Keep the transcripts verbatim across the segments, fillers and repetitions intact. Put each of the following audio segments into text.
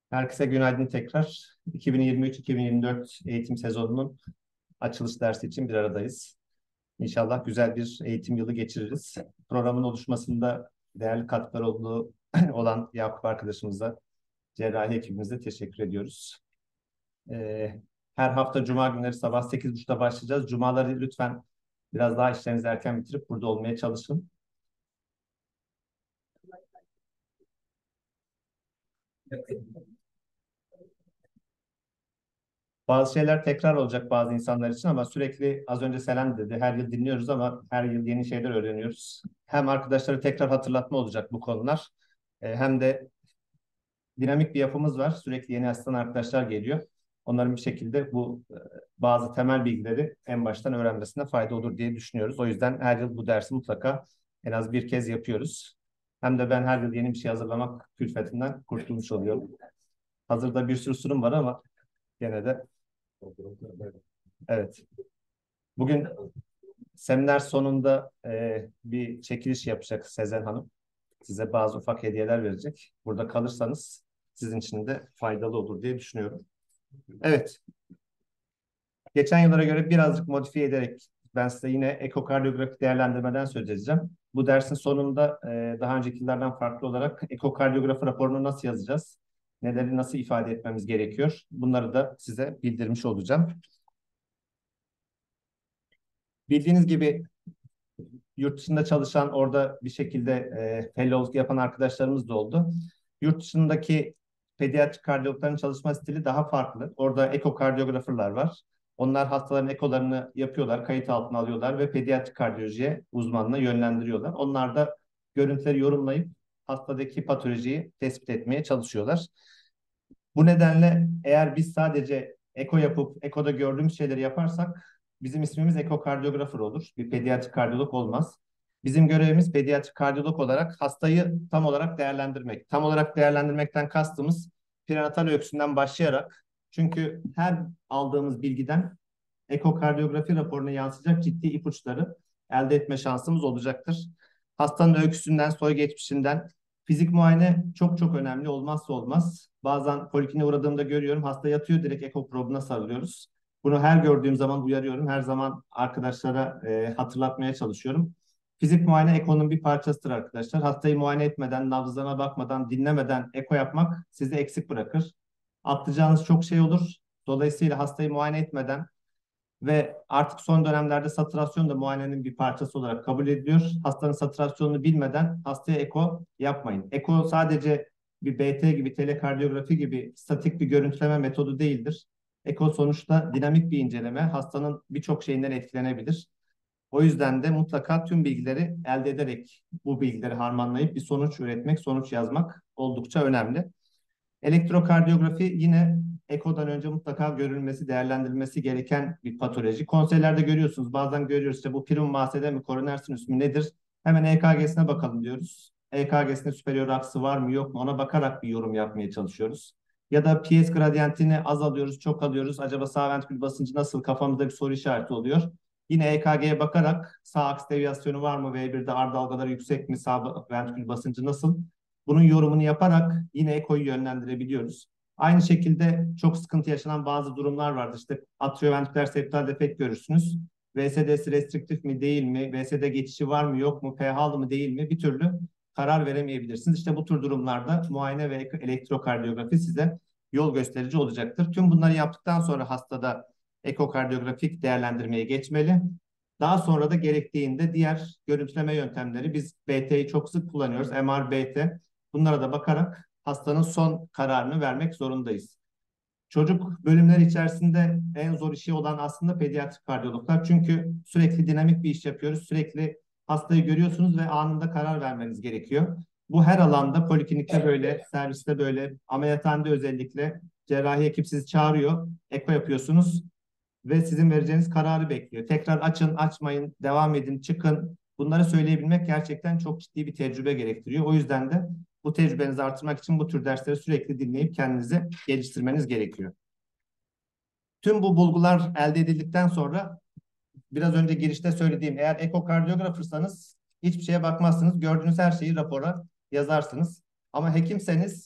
Herkese günaydın tekrar. iki bin yirmi üç iki bin yirmi dört eğitim sezonunun açılış dersi için bir aradayız. İnşallah güzel bir eğitim yılı geçiririz. Programın oluşmasında değerli katkılar olduğu olan Yakup arkadaşımıza, cerrahi ekibimize teşekkür ediyoruz. Ee, her hafta Cuma günleri sabah sekiz buçukta başlayacağız. Cumaları lütfen biraz daha işlerinizi erken bitirip burada olmaya çalışın. Bazı şeyler tekrar olacak bazı insanlar için ama sürekli az önce Selen dedi. Her yıl dinliyoruz ama her yıl yeni şeyler öğreniyoruz. Hem arkadaşlara tekrar hatırlatma olacak bu konular. e, Hem de dinamik bir yapımız var. Sürekli yeni asistan arkadaşlar geliyor. Onların bir şekilde bu e, bazı temel bilgileri en baştan öğrenmesine fayda olur diye düşünüyoruz. O yüzden her yıl bu dersi mutlaka en az bir kez yapıyoruz. Hem de ben her yıl yeni bir şey hazırlamak külfetinden kurtulmuş oluyorum. Hazırda bir sürü sunum var ama gene de evet. Bugün seminer sonunda e, bir çekiliş yapacak Sezen Hanım. Size bazı ufak hediyeler verecek. Burada kalırsanız sizin için de faydalı olur diye düşünüyorum. Evet, geçen yıllara göre birazcık modifiye ederek ben size yine ekokardiyografik değerlendirmeden söz edeceğim. Bu dersin sonunda e, daha öncekilerden farklı olarak ekokardiyografi raporunu nasıl yazacağız? Neleri nasıl ifade etmemiz gerekiyor? Bunları da size bildirmiş olacağım. Bildiğiniz gibi yurt dışında çalışan, orada bir şekilde e, fellowluk yapan arkadaşlarımız da oldu. Yurt dışındaki pediatrik kardiyologların çalışma stili daha farklı. Orada ekokardiyograferlar var. Onlar hastaların ekolarını yapıyorlar, kayıt altına alıyorlar ve pediatrik kardiyolojiye uzmanına yönlendiriyorlar. Onlar da görüntüleri yorumlayıp hastadaki patolojiyi tespit etmeye çalışıyorlar. Bu nedenle eğer biz sadece eko yapıp ekoda gördüğümüz şeyleri yaparsak bizim ismimiz ekokardiyografer olur. Bir pediatrik kardiyolog olmaz. Bizim görevimiz pediatrik kardiyolog olarak hastayı tam olarak değerlendirmek. Tam olarak değerlendirmekten kastımız prenatal öyküsünden başlayarak, çünkü her aldığımız bilgiden ekokardiyografi raporuna yansıyacak ciddi ipuçları elde etme şansımız olacaktır. Hastanın öyküsünden, soy geçmişinden, fizik muayene çok çok önemli, olmazsa olmaz. Bazen polikliniğe uğradığımda görüyorum, hasta yatıyor, direkt eko probuna sarılıyoruz. Bunu her gördüğüm zaman uyarıyorum. Her zaman arkadaşlara e, hatırlatmaya çalışıyorum. Fizik muayene ekonun bir parçasıdır arkadaşlar. Hastayı muayene etmeden, nabzlarına bakmadan, dinlemeden eko yapmak sizi eksik bırakır. Atlayacağınız çok şey olur. Dolayısıyla hastayı muayene etmeden ve artık son dönemlerde saturasyon da muayenenin bir parçası olarak kabul ediliyor. Hastanın saturasyonunu bilmeden hastaya eko yapmayın. Eko sadece bir B T gibi, telekardiyografi gibi statik bir görüntüleme metodu değildir. Eko sonuçta dinamik bir inceleme. Hastanın birçok şeyinden etkilenebilir. O yüzden de mutlaka tüm bilgileri elde ederek bu bilgileri harmanlayıp bir sonuç üretmek, sonuç yazmak oldukça önemli. Elektrokardiyografi yine ekodan önce mutlaka görülmesi, değerlendirilmesi gereken bir patoloji. Konseylerde görüyorsunuz, bazen görüyoruz işte bu primum masede mi, koroner sinüs mü nedir? Hemen E K G'sine bakalım diyoruz. E K G'sinde superior aksı var mı yok mu ona bakarak bir yorum yapmaya çalışıyoruz. Ya da P S gradientini az alıyoruz, çok alıyoruz. Acaba sağ ventrikül basıncı nasıl? Kafamızda bir soru işareti oluyor. Yine E K G'ye bakarak sağ aks deviyasyonu var mı? V birde R dalgaları yüksek mi? Sağ ventrikül basıncı nasıl? Bunun yorumunu yaparak yine ekoyu yönlendirebiliyoruz. Aynı şekilde çok sıkıntı yaşanan bazı durumlar vardır. İşte atrioventriküler septal defekt görürsünüz. V S D'si restriktif mi değil mi? V S D geçişi var mı yok mu? pH'lı mı değil mi? Bir türlü karar veremeyebilirsiniz. İşte bu tür durumlarda muayene ve elektrokardiyografi size yol gösterici olacaktır. Tüm bunları yaptıktan sonra hastada ekokardiyografik değerlendirmeye geçmeli. Daha sonra da gerektiğinde diğer görüntüleme yöntemleri, biz B T'yi çok sık kullanıyoruz. M R, B T. Bunlara da bakarak hastanın son kararını vermek zorundayız. Çocuk bölümleri içerisinde en zor işi olan aslında pediatrik kardiyologlar. Çünkü sürekli dinamik bir iş yapıyoruz. Sürekli hastayı görüyorsunuz ve anında karar vermeniz gerekiyor. Bu her alanda, poliklinikte böyle, serviste böyle, ameliyathanede özellikle cerrahi ekip sizi çağırıyor. Eko yapıyorsunuz ve sizin vereceğiniz kararı bekliyor. Tekrar açın, açmayın, devam edin, çıkın. Bunları söyleyebilmek gerçekten çok ciddi bir tecrübe gerektiriyor. O yüzden de bu tecrübenizi artırmak için bu tür dersleri sürekli dinleyip kendinizi geliştirmeniz gerekiyor. Tüm bu bulgular elde edildikten sonra biraz önce girişte söylediğim, eğer ekokardiyografersanız hiçbir şeye bakmazsınız. Gördüğünüz her şeyi rapora yazarsınız. Ama hekimseniz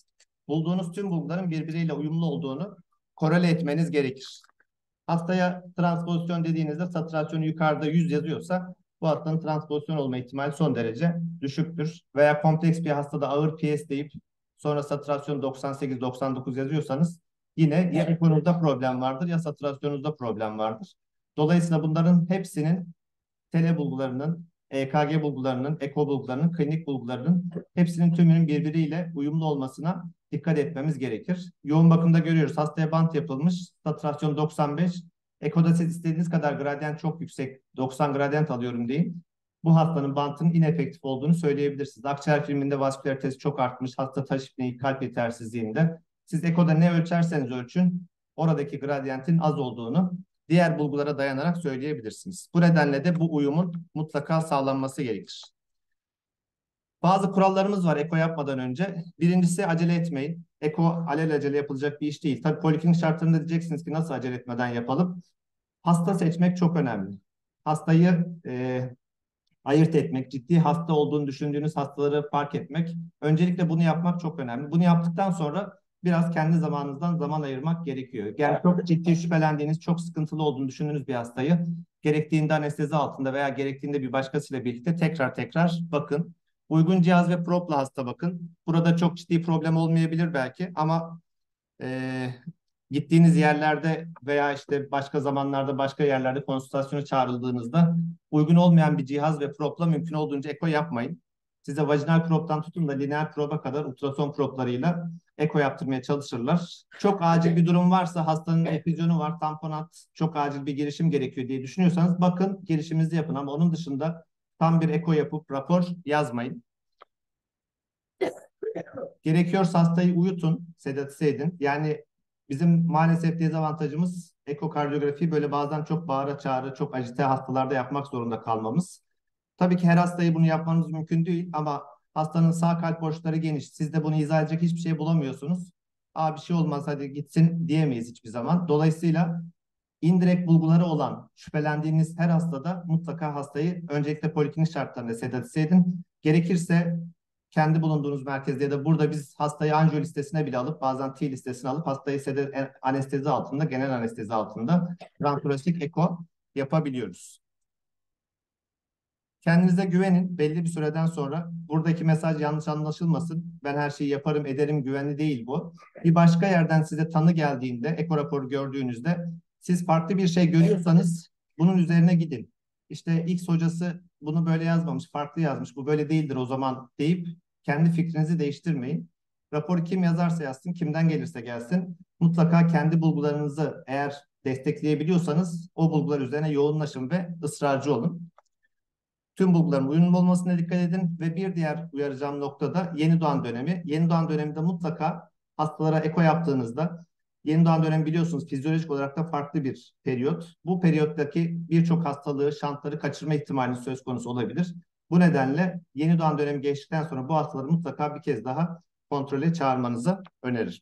bulduğunuz tüm bulguların birbiriyle uyumlu olduğunu korele etmeniz gerekir. Hastaya transpozisyon dediğinizde satürasyonu yukarıda yüz yazıyorsa bu hastanın transpozisyon olma ihtimali son derece düşüktür. Veya kompleks bir hastada ağır P S deyip sonra satürasyon doksan sekiz doksan dokuz yazıyorsanız yine ya ekonuzda problem vardır ya satürasyonunuzda problem vardır. Dolayısıyla bunların hepsinin tele bulgularının, E K G bulgularının, eko bulgularının, klinik bulgularının hepsinin tümünün birbiriyle uyumlu olmasına dikkat etmemiz gerekir. Yoğun bakımda görüyoruz. Hastaya bant yapılmış. Saturasyon doksan beş. Ekoda siz istediğiniz kadar gradient çok yüksek. doksan gradient alıyorum deyin. Bu hastanın bantının inefektif olduğunu söyleyebilirsiniz. Akciğer filminde vaskülaritesi çok artmış. Hasta taş ipneği kalp yetersizliğinde. Siz ekoda ne ölçerseniz ölçün oradaki gradientin az olduğunu diğer bulgulara dayanarak söyleyebilirsiniz. Bu nedenle de bu uyumun mutlaka sağlanması gerekir. Bazı kurallarımız var eko yapmadan önce. Birincisi acele etmeyin. Eko alelacele yapılacak bir iş değil. Tabii poliklinik şartlarında diyeceksiniz ki nasıl acele etmeden yapalım? Hasta seçmek çok önemli. Hastayı e, ayırt etmek, ciddi hasta olduğunu düşündüğünüz hastaları fark etmek. Öncelikle bunu yapmak çok önemli. Bunu yaptıktan sonra biraz kendi zamanınızdan zaman ayırmak gerekiyor. Yani çok ciddi şüphelendiğiniz, çok sıkıntılı olduğunu düşündüğünüz bir hastayı gerektiğinde anestezi altında veya gerektiğinde bir başkasıyla birlikte tekrar tekrar bakın. Uygun cihaz ve propla hasta bakın. Burada çok ciddi problem olmayabilir belki ama e, gittiğiniz yerlerde veya işte başka zamanlarda başka yerlerde konsültasyona çağrıldığınızda uygun olmayan bir cihaz ve propla mümkün olduğunca eko yapmayın. Size vajinal proptan tutun da lineer proba kadar ultrason proplarıyla eko yaptırmaya çalışırlar. Çok acil bir durum varsa hastanın efüzyonu var, tamponat, çok acil bir girişim gerekiyor diye düşünüyorsanız bakın girişimizi yapın ama onun dışında tam bir eko yapıp rapor yazmayın. Gerekiyorsa hastayı uyutun, sedatize edin. Yani bizim maalesef dezavantajımız ekokardiyografiyi böyle bazen çok bağıra çağıra, çok ajite hastalarda yapmak zorunda kalmamız. Tabii ki her hastayı bunu yapmanız mümkün değil ama hastanın sağ kalp boşlukları geniş. Siz de bunu izah edecek hiçbir şey bulamıyorsunuz. Aa bir şey olmaz hadi gitsin diyemeyiz hiçbir zaman. Dolayısıyla indirekt bulguları olan şüphelendiğiniz her hastada mutlaka hastayı öncelikle poliklinik şartlarında sedatize edin. Gerekirse kendi bulunduğunuz merkezde ya da burada biz hastayı anjiyo listesine bile alıp bazen T listesine alıp hastayı anestezi altında, genel anestezi altında transthoracic eko yapabiliyoruz. Kendinize güvenin. Belli bir süreden sonra buradaki mesaj yanlış anlaşılmasın. Ben her şeyi yaparım, ederim güvenli değil bu. Bir başka yerden size tanı geldiğinde, eko raporu gördüğünüzde siz farklı bir şey görüyorsanız bunun üzerine gidin. İşte X hocası bunu böyle yazmamış, farklı yazmış. Bu böyle değildir o zaman deyip kendi fikrinizi değiştirmeyin. Raporu kim yazarsa yazsın, kimden gelirse gelsin. Mutlaka kendi bulgularınızı eğer destekleyebiliyorsanız o bulgular üzerine yoğunlaşın ve ısrarcı olun. Tüm bulguların uyumlu olmasına dikkat edin ve bir diğer uyaracağım nokta da yeni doğan dönemi. Yeni doğan döneminde mutlaka hastalara eko yaptığınızda yeni doğan dönemi biliyorsunuz fizyolojik olarak da farklı bir periyot. Bu periyottaki birçok hastalığı, şantları kaçırma ihtimali söz konusu olabilir. Bu nedenle yeni doğan dönemi geçtikten sonra bu hastaları mutlaka bir kez daha kontrole çağırmanızı öneririm.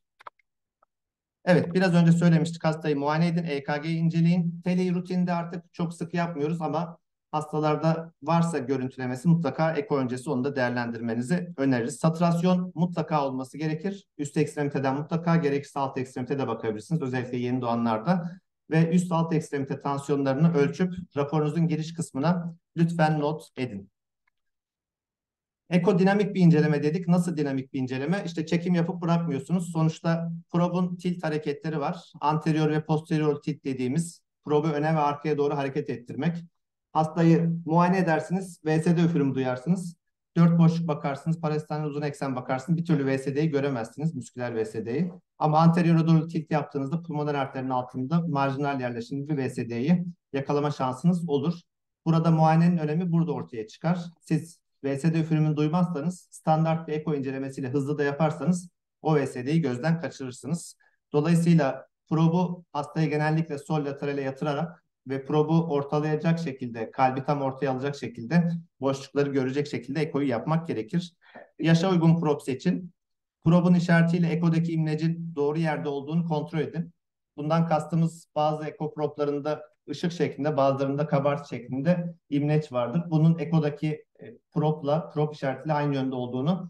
Evet, biraz önce söylemiştik hastayı muayene edin, E K G'yi inceleyin. Teleyi rutinde artık çok sık yapmıyoruz ama hastalarda varsa görüntülemesi mutlaka eko öncesi onu da değerlendirmenizi öneririz. Saturasyon mutlaka olması gerekir. Üst ekstremiteden mutlaka gerekirse alt ekstremitede bakabilirsiniz. Özellikle yeni doğanlarda. Ve üst alt ekstremite tansiyonlarını ölçüp raporunuzun giriş kısmına lütfen not edin. Ekodinamik bir inceleme dedik. Nasıl dinamik bir inceleme? İşte çekim yapıp bırakmıyorsunuz. Sonuçta probun tilt hareketleri var. Anterior ve posterior tilt dediğimiz probu öne ve arkaya doğru hareket ettirmek. Hastayı muayene edersiniz. V S D üfürümü duyarsınız. Dört boşluk bakarsınız. Parasternal uzun eksen bakarsınız. Bir türlü V S D'yi göremezsiniz. Musküler V S D'yi. Ama anterior doğru tilt yaptığınızda pulmoner arterin altında marjinal yerleşimli bir V S D'yi yakalama şansınız olur. Burada muayenenin önemi burada ortaya çıkar. Siz V S D üfürümünü duymazsanız standart bir eko incelemesiyle hızlı da yaparsanız o V S D'yi gözden kaçırırsınız. Dolayısıyla probu hastayı genellikle sol laterale yatırarak ve probu ortalayacak şekilde, kalbi tam ortaya alacak şekilde, boşlukları görecek şekilde ekoyu yapmak gerekir. Yaşa uygun prob seçin. Probun işaretiyle ekodaki imlecin doğru yerde olduğunu kontrol edin. Bundan kastımız bazı eko problarında ışık şeklinde, bazılarında kabartı şeklinde imleç vardır. Bunun ekodaki e, propla, prop işaretiyle aynı yönde olduğunu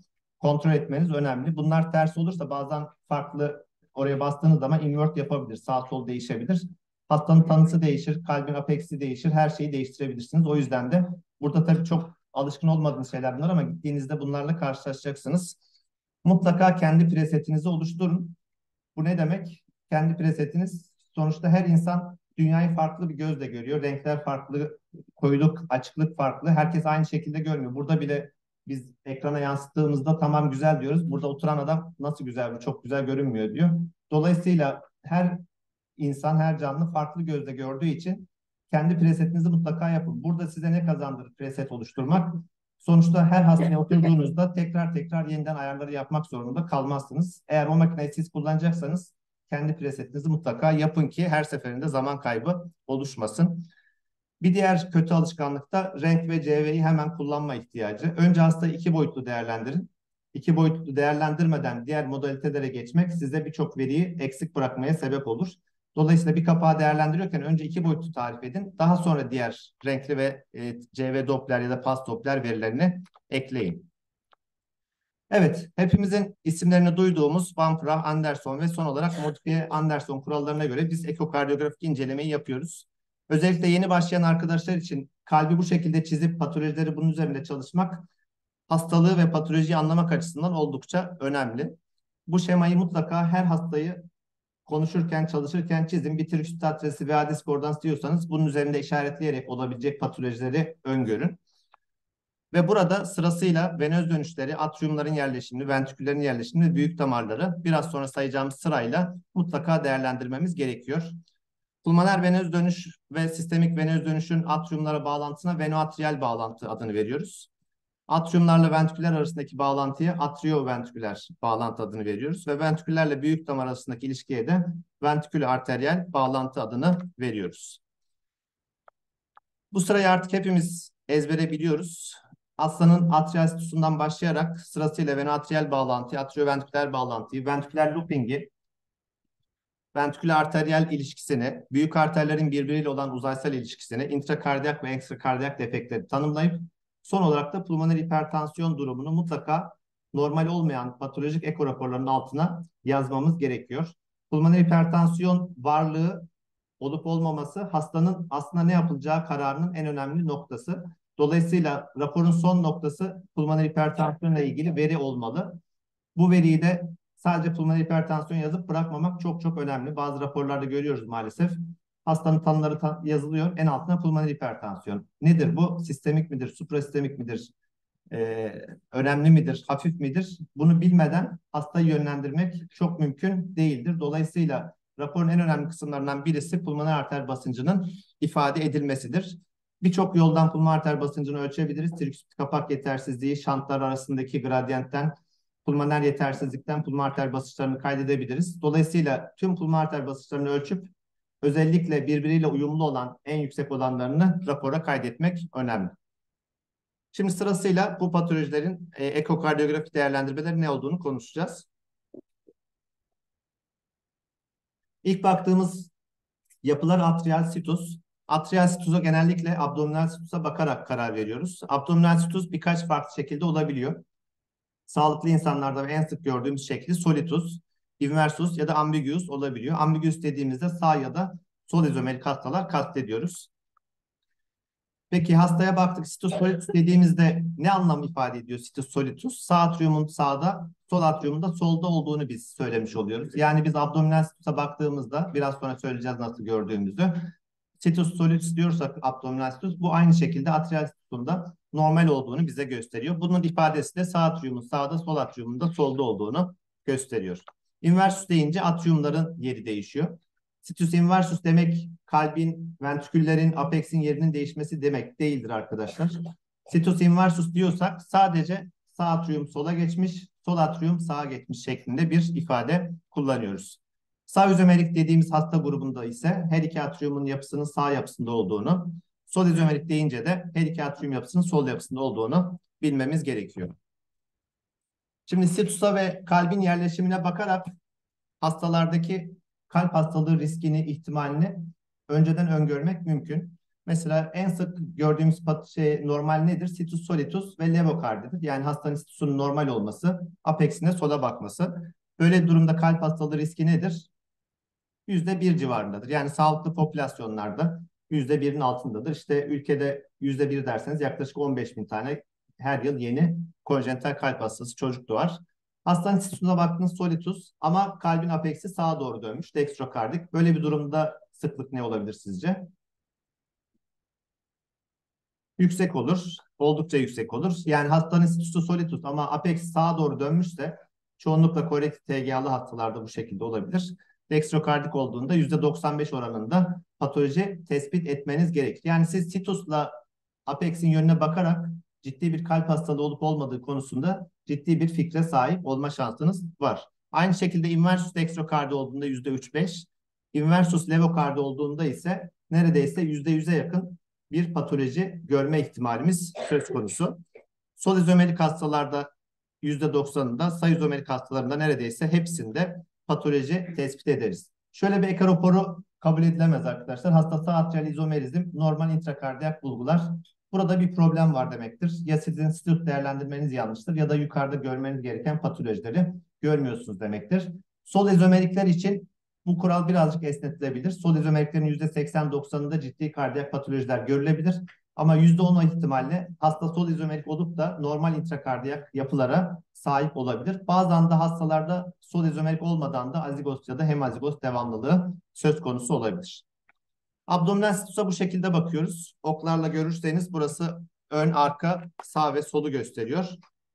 kontrol etmeniz önemli. Bunlar ters olursa bazen farklı, oraya bastığınız zaman invert yapabilir. Sağ sol değişebilir. Hastanın tanısı değişir, kalbin apeksi değişir, her şeyi değiştirebilirsiniz. O yüzden de burada tabii çok alışkın olmadığınız şeyler bunlar ama gittiğinizde bunlarla karşılaşacaksınız. Mutlaka kendi presetinizi oluşturun. Bu ne demek? Kendi presetiniz, sonuçta her insan dünyayı farklı bir gözle görüyor. Renkler farklı, koyuluk, açıklık farklı. Herkes aynı şekilde görmüyor. Burada bile biz ekrana yansıttığımızda tamam güzel diyoruz. Burada oturan adam nasıl güzel, bu çok güzel görünmüyor diyor. Dolayısıyla her insan, her canlı farklı gözle gördüğü için kendi presetinizi mutlaka yapın. Burada size ne kazandırır preset oluşturmak? Sonuçta her hastaya oturduğunuzda tekrar tekrar yeniden ayarları yapmak zorunda kalmazsınız. Eğer o makineyi siz kullanacaksanız kendi presetinizi mutlaka yapın ki her seferinde zaman kaybı oluşmasın. Bir diğer kötü alışkanlık da renk ve C V'yi hemen kullanma ihtiyacı. Önce hastayı iki boyutlu değerlendirin. İki boyutlu değerlendirmeden diğer modalitelere geçmek size birçok veriyi eksik bırakmaya sebep olur. Dolayısıyla bir kapağı değerlendiriyorken önce iki boyutlu tarif edin. Daha sonra diğer renkli ve e, C V Doppler ya da Pulse Doppler verilerini ekleyin. Evet, hepimizin isimlerini duyduğumuz Van Praagh, Anderson ve son olarak modifiye Anderson kurallarına göre biz ekokardiyografik incelemeyi yapıyoruz. Özellikle yeni başlayan arkadaşlar için kalbi bu şekilde çizip patolojileri bunun üzerinde çalışmak hastalığı ve patolojiyi anlamak açısından oldukça önemli. Bu şemayı mutlaka her hastayı konuşurken, çalışırken çizin. Bir triküs tatresi veya diskordans diyorsanız bunun üzerinde işaretleyerek olabilecek patolojileri öngörün. Ve burada sırasıyla venöz dönüşleri, atriumların yerleşimini, ventriküllerin yerleşimini ve büyük damarları biraz sonra sayacağımız sırayla mutlaka değerlendirmemiz gerekiyor. Pulmoner venöz dönüş ve sistemik venöz dönüşün atriumlara bağlantısına venoatriyal bağlantı adını veriyoruz. Atriumlarla ventriküler arasındaki bağlantıya atrioventriküler bağlantı adını veriyoruz ve ventriküllerle büyük damar arasındaki ilişkiye de ventrikül arteriyel bağlantı adını veriyoruz. Bu sırayı artık hepimiz ezbere biliyoruz. Hastanın atrial situsundan başlayarak sırasıyla venoatriyel bağlantıyı, atrioventriküler bağlantıyı, ventriküler looping'i, ventriküler arteriyel ilişkisini, büyük arterlerin birbiriyle olan uzaysal ilişkisini, intrakardiyak ve ekstrakardiyak defektleri tanımlayıp son olarak da pulmoner hipertansiyon durumunu mutlaka normal olmayan patolojik eko raporlarının altına yazmamız gerekiyor. Pulmoner hipertansiyon varlığı olup olmaması hastanın aslında ne yapılacağı kararının en önemli noktası. Dolayısıyla raporun son noktası pulmoner hipertansiyonla ilgili veri olmalı. Bu veriyi de sadece pulmoner hipertansiyon yazıp bırakmamak çok çok önemli. Bazı raporlarda görüyoruz maalesef. Hastanın tanıları ta yazılıyor. En altına pulmoner hipertansiyon. Nedir bu? Sistemik midir? Suprasistemik midir? Ee, önemli midir? Hafif midir? Bunu bilmeden hastayı yönlendirmek çok mümkün değildir. Dolayısıyla raporun en önemli kısımlarından birisi pulmoner arter basıncının ifade edilmesidir. Birçok yoldan pulmoner arter basıncını ölçebiliriz. Triküs kapak yetersizliği, şantlar arasındaki gradiyentten, pulmoner yetersizlikten pulmoner arter basınçlarını kaydedebiliriz. Dolayısıyla tüm pulmoner arter basınçlarını ölçüp özellikle birbiriyle uyumlu olan en yüksek olanlarını rapora kaydetmek önemli. Şimdi sırasıyla bu patolojilerin e, ekokardiyografik değerlendirmeleri ne olduğunu konuşacağız. İlk baktığımız yapılar atrial situs. Atrial situsa genellikle abdominal situsa bakarak karar veriyoruz. Abdominal situs birkaç farklı şekilde olabiliyor. Sağlıklı insanlarda en sık gördüğümüz şekli solitus, inversus ya da ambiguous olabiliyor. Ambiguous dediğimizde sağ ya da sol izomerik hastalar kastediyoruz. Peki hastaya baktık, situs solitus dediğimizde ne anlam ifade ediyor situs solitus? Sağ atriumun sağda, sol atriumun da solda olduğunu biz söylemiş oluyoruz. Yani biz abdominal situsa baktığımızda, biraz sonra söyleyeceğiz nasıl gördüğümüzü. Situs solitus diyorsak abdominal situs, bu aynı şekilde atrial situsunda normal olduğunu bize gösteriyor. Bunun ifadesi de sağ atriumun sağda, sol atriumun da solda olduğunu gösteriyor. Inversus deyince atriumların yeri değişiyor. Situs inversus demek kalbin, ventriküllerin, apex'in yerinin değişmesi demek değildir arkadaşlar. Situs inversus diyorsak sadece sağ atrium sola geçmiş, sol atrium sağa geçmiş şeklinde bir ifade kullanıyoruz. Sağ izomerik dediğimiz hasta grubunda ise her iki atriumun yapısının sağ yapısında olduğunu, sol izomerik deyince de her iki atrium yapısının sol yapısında olduğunu bilmemiz gerekiyor. Şimdi situsa ve kalbin yerleşimine bakarak hastalardaki kalp hastalığı riskini, ihtimalini önceden öngörmek mümkün. Mesela en sık gördüğümüz pat şey, normal nedir? Situs solitus ve levokardidir. Yani hastanın situsunun normal olması, apexine sola bakması. Böyle bir durumda kalp hastalığı riski nedir? yüzde bir civarındadır. Yani sağlıklı popülasyonlarda yüzde birin altındadır. İşte ülkede yüzde bir derseniz yaklaşık on beş bin tane her yıl yeni konjenital kalp hastası çocuk doğar. Hastanın situsuna baktığınız solitus ama kalbin apeksi sağa doğru dönmüş, dextrokardik. Böyle bir durumda sıklık ne olabilir sizce? Yüksek olur. Oldukça yüksek olur. Yani hastanın situsu solitus ama apex sağa doğru dönmüşse çoğunlukla korektif T G A'lı hastalarda bu şekilde olabilir. Dextrokardik olduğunda yüzde doksan beş oranında patoloji tespit etmeniz gerekir. Yani siz situsla apex'in yönüne bakarak ciddi bir kalp hastalığı olup olmadığı konusunda ciddi bir fikre sahip olma şansınız var. Aynı şekilde inversus dextrokardi olduğunda yüzde üç beş, inversus levokardi olduğunda ise neredeyse yüzde yüze yakın bir patoloji görme ihtimalimiz söz konusu. Sol izomerik hastalarda yüzde doksanında, sağ izomerik hastalarında neredeyse hepsinde patoloji tespit ederiz. Şöyle bir eko raporu kabul edilemez arkadaşlar. Hasta sağ atrial izomerizm, normal intrakardiyak bulgular. Burada bir problem var demektir. Ya sizin stent değerlendirmeniz yanlıştır ya da yukarıda görmeniz gereken patolojileri görmüyorsunuz demektir. Sol izomerikler için bu kural birazcık esnetilebilir. Sol izomeriklerin yüzde seksen doksanında ciddi kardiyak patolojiler görülebilir. Ama yüzde on ihtimalle hasta sol izomerik olup da normal intrakardiyak yapılara sahip olabilir. Bazen de hastalarda sol izomerik olmadan da azigos ya da hemazigos devamlılığı söz konusu olabilir. Abdominal situsa bu şekilde bakıyoruz. Oklarla görürseniz burası ön, arka, sağ ve solu gösteriyor.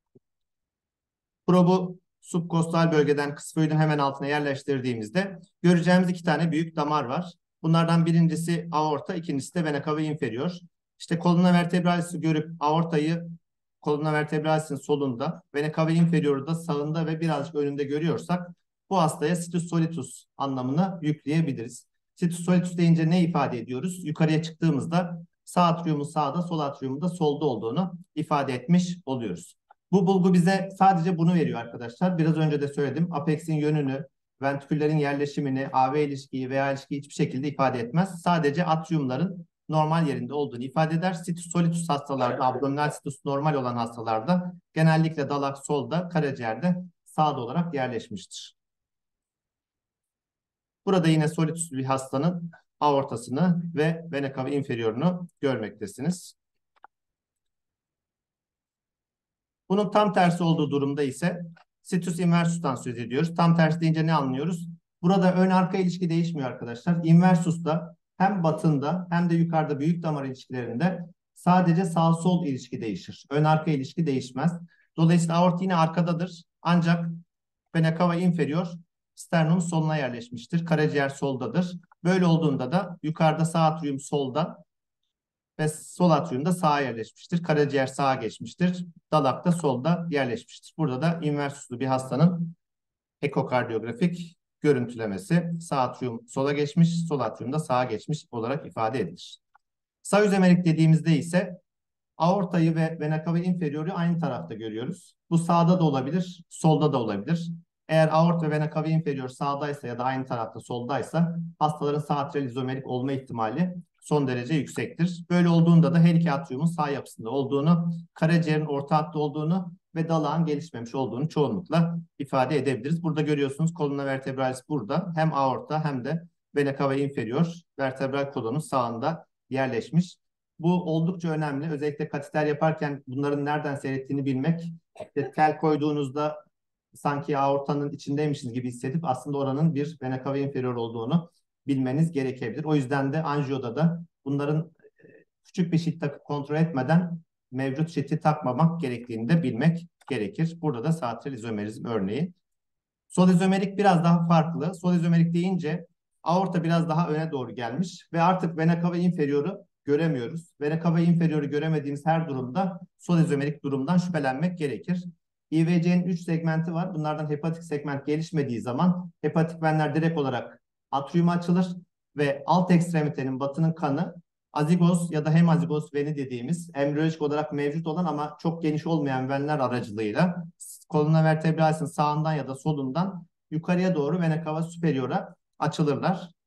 Probu subkostal bölgeden kısfoidin hemen altına yerleştirdiğimizde göreceğimiz iki tane büyük damar var. Bunlardan birincisi aorta, ikincisi de vena cava inferior. İşte columna vertebralis'i görüp aortayı columna vertebralis'in solunda, vena cava inferior'u da sağında ve birazcık önünde görüyorsak bu hastaya situs solitus anlamını yükleyebiliriz. Situs solitus deyince ne ifade ediyoruz? Yukarıya çıktığımızda sağ atriyumun sağda, sol atriyumun da solda olduğunu ifade etmiş oluyoruz. Bu bulgu bize sadece bunu veriyor arkadaşlar. Biraz önce de söyledim. Apex'in yönünü, ventriküllerin yerleşimini, A V ilişkiyi veya ilişkiyi hiçbir şekilde ifade etmez. Sadece atriyumların normal yerinde olduğunu ifade eder. Situs solitus hastalarda, abdominal situs normal olan hastalarda genellikle dalak solda, karaciğerde sağda olarak yerleşmiştir. Burada yine solitus bir hastanın aortasını ve vena cava inferiorunu görmektesiniz. Bunun tam tersi olduğu durumda ise situs inversus'tan söz ediyoruz. Tam tersi deyince ne anlıyoruz? Burada ön arka ilişki değişmiyor arkadaşlar. Inversus'ta hem batında hem de yukarıda büyük damar ilişkilerinde sadece sağ sol ilişki değişir. Ön arka ilişki değişmez. Dolayısıyla aort yine arkadadır. Ancak vena cava inferior sternum soluna yerleşmiştir. Karaciğer soldadır. Böyle olduğunda da yukarıda sağ atrium solda ve sol atriyumda sağa yerleşmiştir. Karaciğer sağa geçmiştir. Dalak da solda yerleşmiştir. Burada da inversuslu bir hastanın ekokardiyografik görüntülemesi sağ atriyum sola geçmiş, sol atriyum da sağa geçmiş olarak ifade edilir. Sağ üzemerik dediğimizde ise aortayı ve vena cava inferior'u aynı tarafta görüyoruz. Bu sağda da olabilir, solda da olabilir. Eğer aort ve vena cava inferior sağdaysa ya da aynı tarafta soldaysa hastaların sağ atrial izomerik olma ihtimali son derece yüksektir. Böyle olduğunda da her iki atriyumun sağ yapısında olduğunu, karaciğerin orta hattı olduğunu ve dalağın gelişmemiş olduğunu çoğunlukla ifade edebiliriz. Burada görüyorsunuz columna vertebralis burada hem aorta hem de vena cava inferior vertebral kolonun sağında yerleşmiş. Bu oldukça önemli. Özellikle kateter yaparken bunların nereden seyrettiğini bilmek. İşte tel koyduğunuzda sanki aortanın içindeymişsiniz gibi hissedip aslında oranın bir vena cava inferior olduğunu bilmeniz gerekebilir. O yüzden de anjiyoda da bunların küçük bir şit takıp kontrol etmeden mevcut şiti takmamak gerektiğini de bilmek gerekir. Burada da sağ atrial izomerizm örneği. Sol izomerik biraz daha farklı. Sol izomerik deyince aorta biraz daha öne doğru gelmiş ve artık vena cava inferior'u göremiyoruz. Vena cava inferior'u göremediğimiz her durumda sol izomerik durumdan şüphelenmek gerekir. I V C'nin üç segmenti var. Bunlardan hepatik segment gelişmediği zaman hepatik venler direkt olarak atriyuma açılır ve alt ekstremitenin batının kanı azigos ya da hemazigos veni dediğimiz embriyolojik olarak mevcut olan ama çok geniş olmayan venler aracılığıyla columna vertebralis'in sağından ya da solundan yukarıya doğru vena cava superior'a açılırlar.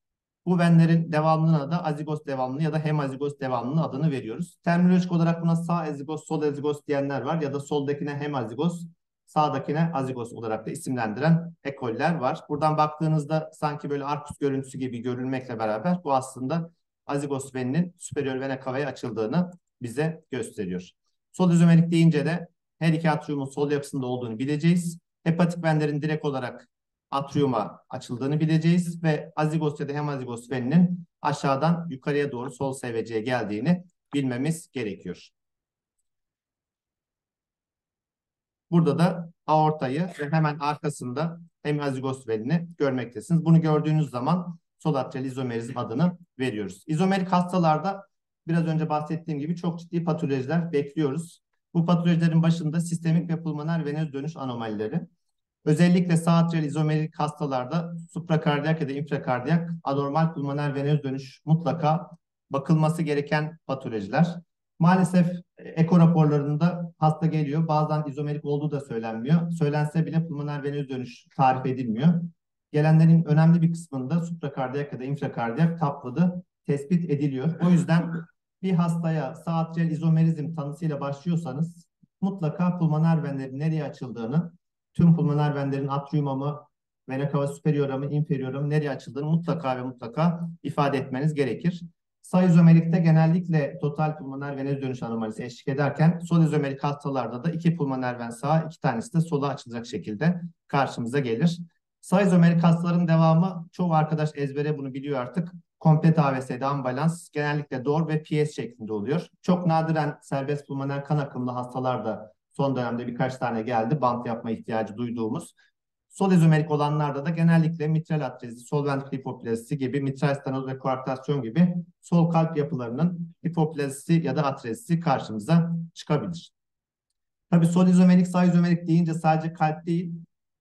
Bu venlerin devamlılığına da azigoz devamlılığı ya da hemazigoz devamlılığı adını veriyoruz. Terminolojik olarak buna sağ azigoz, sol azigoz diyenler var ya da soldakine hemazigoz, sağdakine azigoz olarak da isimlendiren ekoller var. Buradan baktığınızda sanki böyle arkus görüntüsü gibi görülmekle beraber bu aslında azigoz veninin superior vena cava'ya açıldığını bize gösteriyor. Sol izomerik deyince de her iki atriumun sol yapısında olduğunu bileceğiz. Hepatik venlerin direkt olarak atriuma açıldığını bileceğiz ve azigoz ya da hemazigoz veninin aşağıdan yukarıya doğru sol S V C'ye geldiğini bilmemiz gerekiyor. Burada da aortayı ve hemen arkasında hemazigoz venini görmektesiniz. Bunu gördüğünüz zaman sol atrial izomerizm adını veriyoruz. İzomerik hastalarda biraz önce bahsettiğim gibi çok ciddi patolojiler bekliyoruz. Bu patolojilerin başında sistemik ve pulmoner venöz dönüş anomalileri. Özellikle sağ atrial izomerik hastalarda suprakardiyak ya da infrakardiyak anormal pulmoner venöz dönüş mutlaka bakılması gereken patolojiler. Maalesef eko raporlarında hasta geliyor. Bazen izomerik olduğu da söylenmiyor. Söylense bile pulmoner venöz dönüş tarif edilmiyor. Gelenlerin önemli bir kısmında suprakardiyak ya da infrakardiyak tapladı tespit ediliyor. O yüzden bir hastaya sağ atrial izomerizm tanısıyla başlıyorsanız mutlaka pulmoner venlerin nereye açıldığını, tüm pulmoner venlerin atriuma mı, vena cava superiora mı, inferiora mı nereye açıldığını mutlaka ve mutlaka ifade etmeniz gerekir. Sağ izomerikte genellikle total pulmoner venöz dönüş anomalisi eşlik ederken sol izomerik hastalarda da iki pulmoner ven sağa, iki tanesi de sola açılacak şekilde karşımıza gelir. Sağ izomerik hastaların devamı çoğu arkadaş ezbere bunu biliyor artık. Komplet A V S'de ambalans genellikle D O R ve P S şeklinde oluyor. Çok nadiren serbest pulmoner kan akımlı hastalar da son dönemde birkaç tane geldi. Bant yapma ihtiyacı duyduğumuz. Sol izomerik olanlarda da genellikle mitral atrezi, sol ventrikül hipoplazisi gibi, mitral stenoz ve koarktasyon gibi sol kalp yapılarının hipoplazisi ya da atrezisi karşımıza çıkabilir. Tabii sol izomerik, sağ izomerik deyince sadece kalp değil,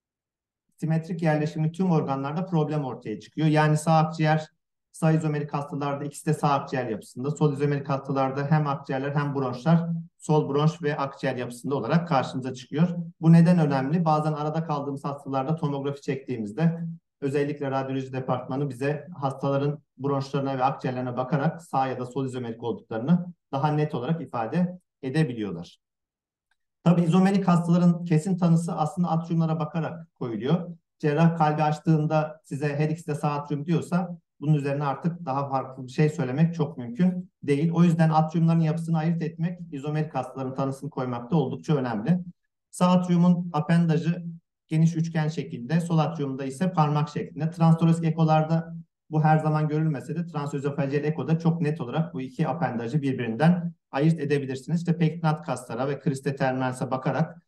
simetrik yerleşimi tüm organlarda problem ortaya çıkıyor. Yani sağ akciğer, sağ izomerik hastalarda ikisi de sağ akciğer yapısında, sol izomerik hastalarda hem akciğerler hem bronşlar sol bronş ve akciğer yapısında olarak karşımıza çıkıyor. Bu neden önemli? Bazen arada kaldığımız hastalarda tomografi çektiğimizde özellikle radyoloji departmanı bize hastaların bronşlarına ve akciğerlerine bakarak sağ ya da sol izomerik olduklarını daha net olarak ifade edebiliyorlar. Tabii izomerik hastaların kesin tanısı aslında atriumlara bakarak koyuluyor. Cerrah kalbi açtığında size her ikisi de sağ atrium diyorsa bunun üzerine artık daha farklı bir şey söylemek çok mümkün değil. O yüzden atriumların yapısını ayırt etmek izomerik hastaların tanısını koymakta oldukça önemli. Sağ atriumun apendajı geniş üçgen şekilde, sol atriumda ise parmak şeklinde. Transthorax ekolarda bu her zaman görülmese de transözofageal ekoda çok net olarak bu iki apendajı birbirinden ayırt edebilirsiniz. İşte pektinat kaslara ve kriste terminalse bakarak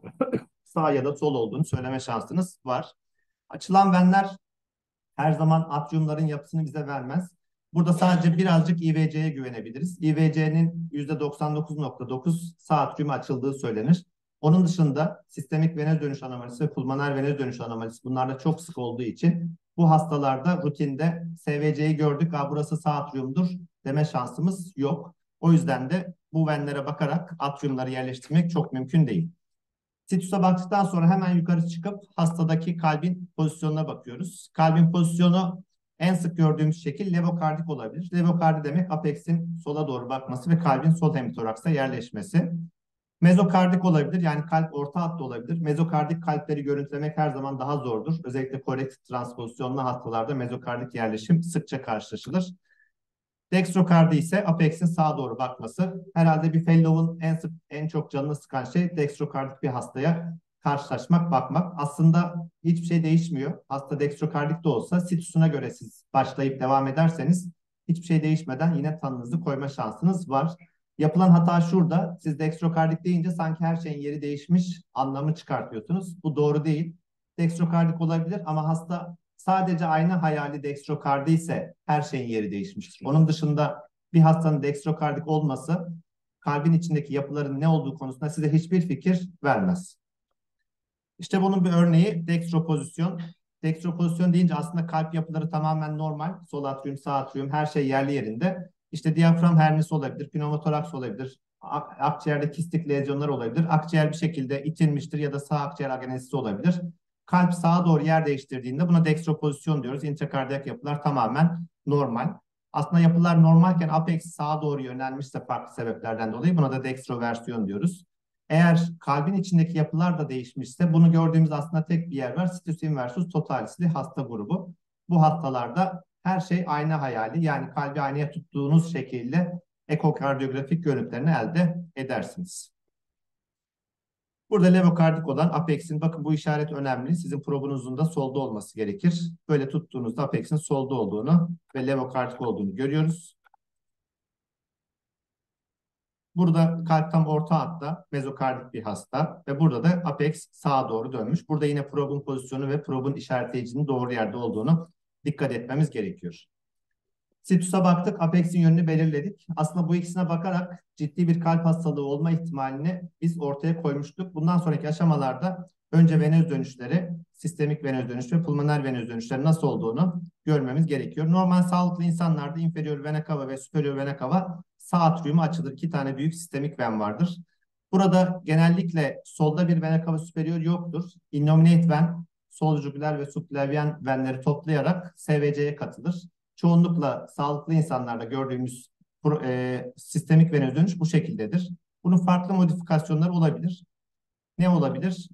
sağ ya da sol olduğunu söyleme şansınız var. Açılan venler her zaman atriumların yapısını bize vermez. Burada sadece birazcık I V C'ye güvenebiliriz. I V C'nin yüzde doksan dokuz nokta dokuz sağ atriuma açıldığı söylenir. Onun dışında sistemik venöz dönüş anomalisi ve pulmoner venöz dönüş anomalisi bunlar da çok sık olduğu için bu hastalarda rutinde S V C'yi gördük, "Aa, burası sağ atriumdur" deme şansımız yok. O yüzden de bu venlere bakarak atriumları yerleştirmek çok mümkün değil. Situs'a baktıktan sonra hemen yukarı çıkıp hastadaki kalbin pozisyonuna bakıyoruz. Kalbin pozisyonu en sık gördüğümüz şekil levokardik olabilir. Levokardi demek apex'in sola doğru bakması ve kalbin sol hemitoraksa yerleşmesi. Mezokardik olabilir, yani kalp orta hattı olabilir. Mezokardik kalpleri görüntülemek her zaman daha zordur. Özellikle korektif transpozisyonlu hastalarda mezokardik yerleşim sıkça karşılaşılır. Dextrokardi ise apex'in sağa doğru bakması. Herhalde bir fellow'un en sık, en çok canını sıkan şey dextrokardik bir hastaya karşılaşmak, bakmak. Aslında hiçbir şey değişmiyor. Hasta dextrokardik de olsa situsuna göre siz başlayıp devam ederseniz hiçbir şey değişmeden yine tanınızı koyma şansınız var. Yapılan hata şurada. Siz dextrokardik deyince sanki her şeyin yeri değişmiş anlamı çıkartıyorsunuz. Bu doğru değil. Dextrokardik olabilir ama hasta sadece aynı hayali dextrokardi ise her şeyin yeri değişmiştir. Onun dışında bir hastanın dextrokardik olması kalbin içindeki yapıların ne olduğu konusunda size hiçbir fikir vermez. İşte bunun bir örneği dextropozisyon. Dextropozisyon deyince aslında kalp yapıları tamamen normal. Sol atrium, sağ atrium her şey yerli yerinde. İşte diyafram hernisi olabilir, pneumotoraks olabilir, ak akciğerde kistik lezyonlar olabilir. Akciğer bir şekilde itilmiştir ya da sağ akciğer agenesisi olabilir. Kalp sağa doğru yer değiştirdiğinde buna dextropozisyon diyoruz. İntrakardiyak yapılar tamamen normal. Aslında yapılar normalken apex sağa doğru yönelmişse farklı sebeplerden dolayı buna da dextroversiyon diyoruz. Eğer kalbin içindeki yapılar da değişmişse bunu gördüğümüz aslında tek bir yer var. Situs inversus totalisli hasta grubu. Bu hastalarda her şey ayna hayali, yani kalbi aynaya tuttuğunuz şekilde ekokardiyografik görüntülerini elde edersiniz. Burada levokardik olan apex'in, bakın bu işaret önemli. Sizin probunuzun da solda olması gerekir. Böyle tuttuğunuzda apex'in solda olduğunu ve levokardik olduğunu görüyoruz. Burada kalp tam orta hatta mezokardik bir hasta ve burada da apex sağa doğru dönmüş. Burada yine probun pozisyonu ve probun işaretleyicinin doğru yerde olduğunu dikkat etmemiz gerekiyor. Situs'a baktık, apex'in yönünü belirledik. Aslında bu ikisine bakarak ciddi bir kalp hastalığı olma ihtimalini biz ortaya koymuştuk. Bundan sonraki aşamalarda önce venöz dönüşleri, sistemik venöz dönüş ve pulmoner venöz dönüşleri nasıl olduğunu görmemiz gerekiyor. Normal sağlıklı insanlarda inferior vena cava ve superior vena cava sağ atriumu açılır. İki tane büyük sistemik ven vardır. Burada genellikle solda bir vena cava superior yoktur. Innominate ven, sol jugüler ve subclavian venleri toplayarak S V C'ye katılır. Çoğunlukla sağlıklı insanlarda gördüğümüz e, sistemik venöz dönüş bu şekildedir. Bunun farklı modifikasyonları olabilir. Ne olabilir?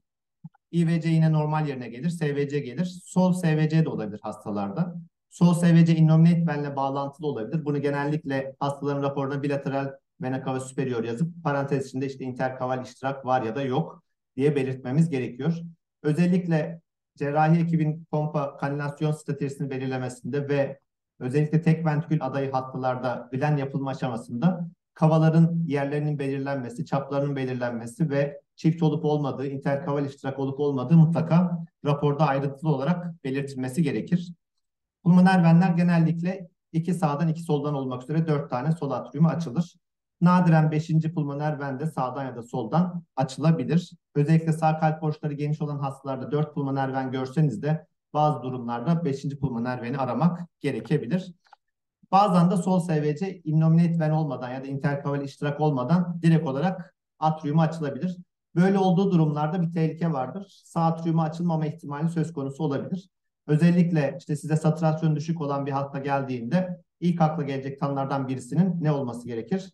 I V C yine normal yerine gelir, S V C gelir. Sol S V C de olabilir hastalarda. Sol S V C innominate venle bağlantılı olabilir. Bunu genellikle hastaların raporuna bilateral vena cava superior yazıp parantez içinde işte interkaval iştirak var ya da yok diye belirtmemiz gerekiyor. Özellikle cerrahi ekibin pompa kanülasyon stratejisini belirlemesinde ve özellikle tek ventrikül adayı hastalarda bilen yapılma aşamasında kavaların yerlerinin belirlenmesi, çaplarının belirlenmesi ve çift olup olmadığı, interkaval iştirak olup olmadığı mutlaka raporda ayrıntılı olarak belirtilmesi gerekir. Pulmoner venler genellikle iki sağdan iki soldan olmak üzere dört tane sol atriumu açılır. Nadiren beşinci pulmoner ven de sağdan ya da soldan açılabilir. Özellikle sağ kalp boşları geniş olan hastalarda dört pulmoner ven görseniz de bazı durumlarda beşinci pulmoner veni aramak gerekebilir. Bazen de sol S V C innominate ven olmadan ya da interkaval iştirak olmadan direkt olarak atriumu açılabilir. Böyle olduğu durumlarda bir tehlike vardır. Sağ atriumu açılmama ihtimali söz konusu olabilir. Özellikle işte size saturasyon düşük olan bir hasta geldiğinde ilk akla gelecek tanılardan birisinin ne olması gerekir?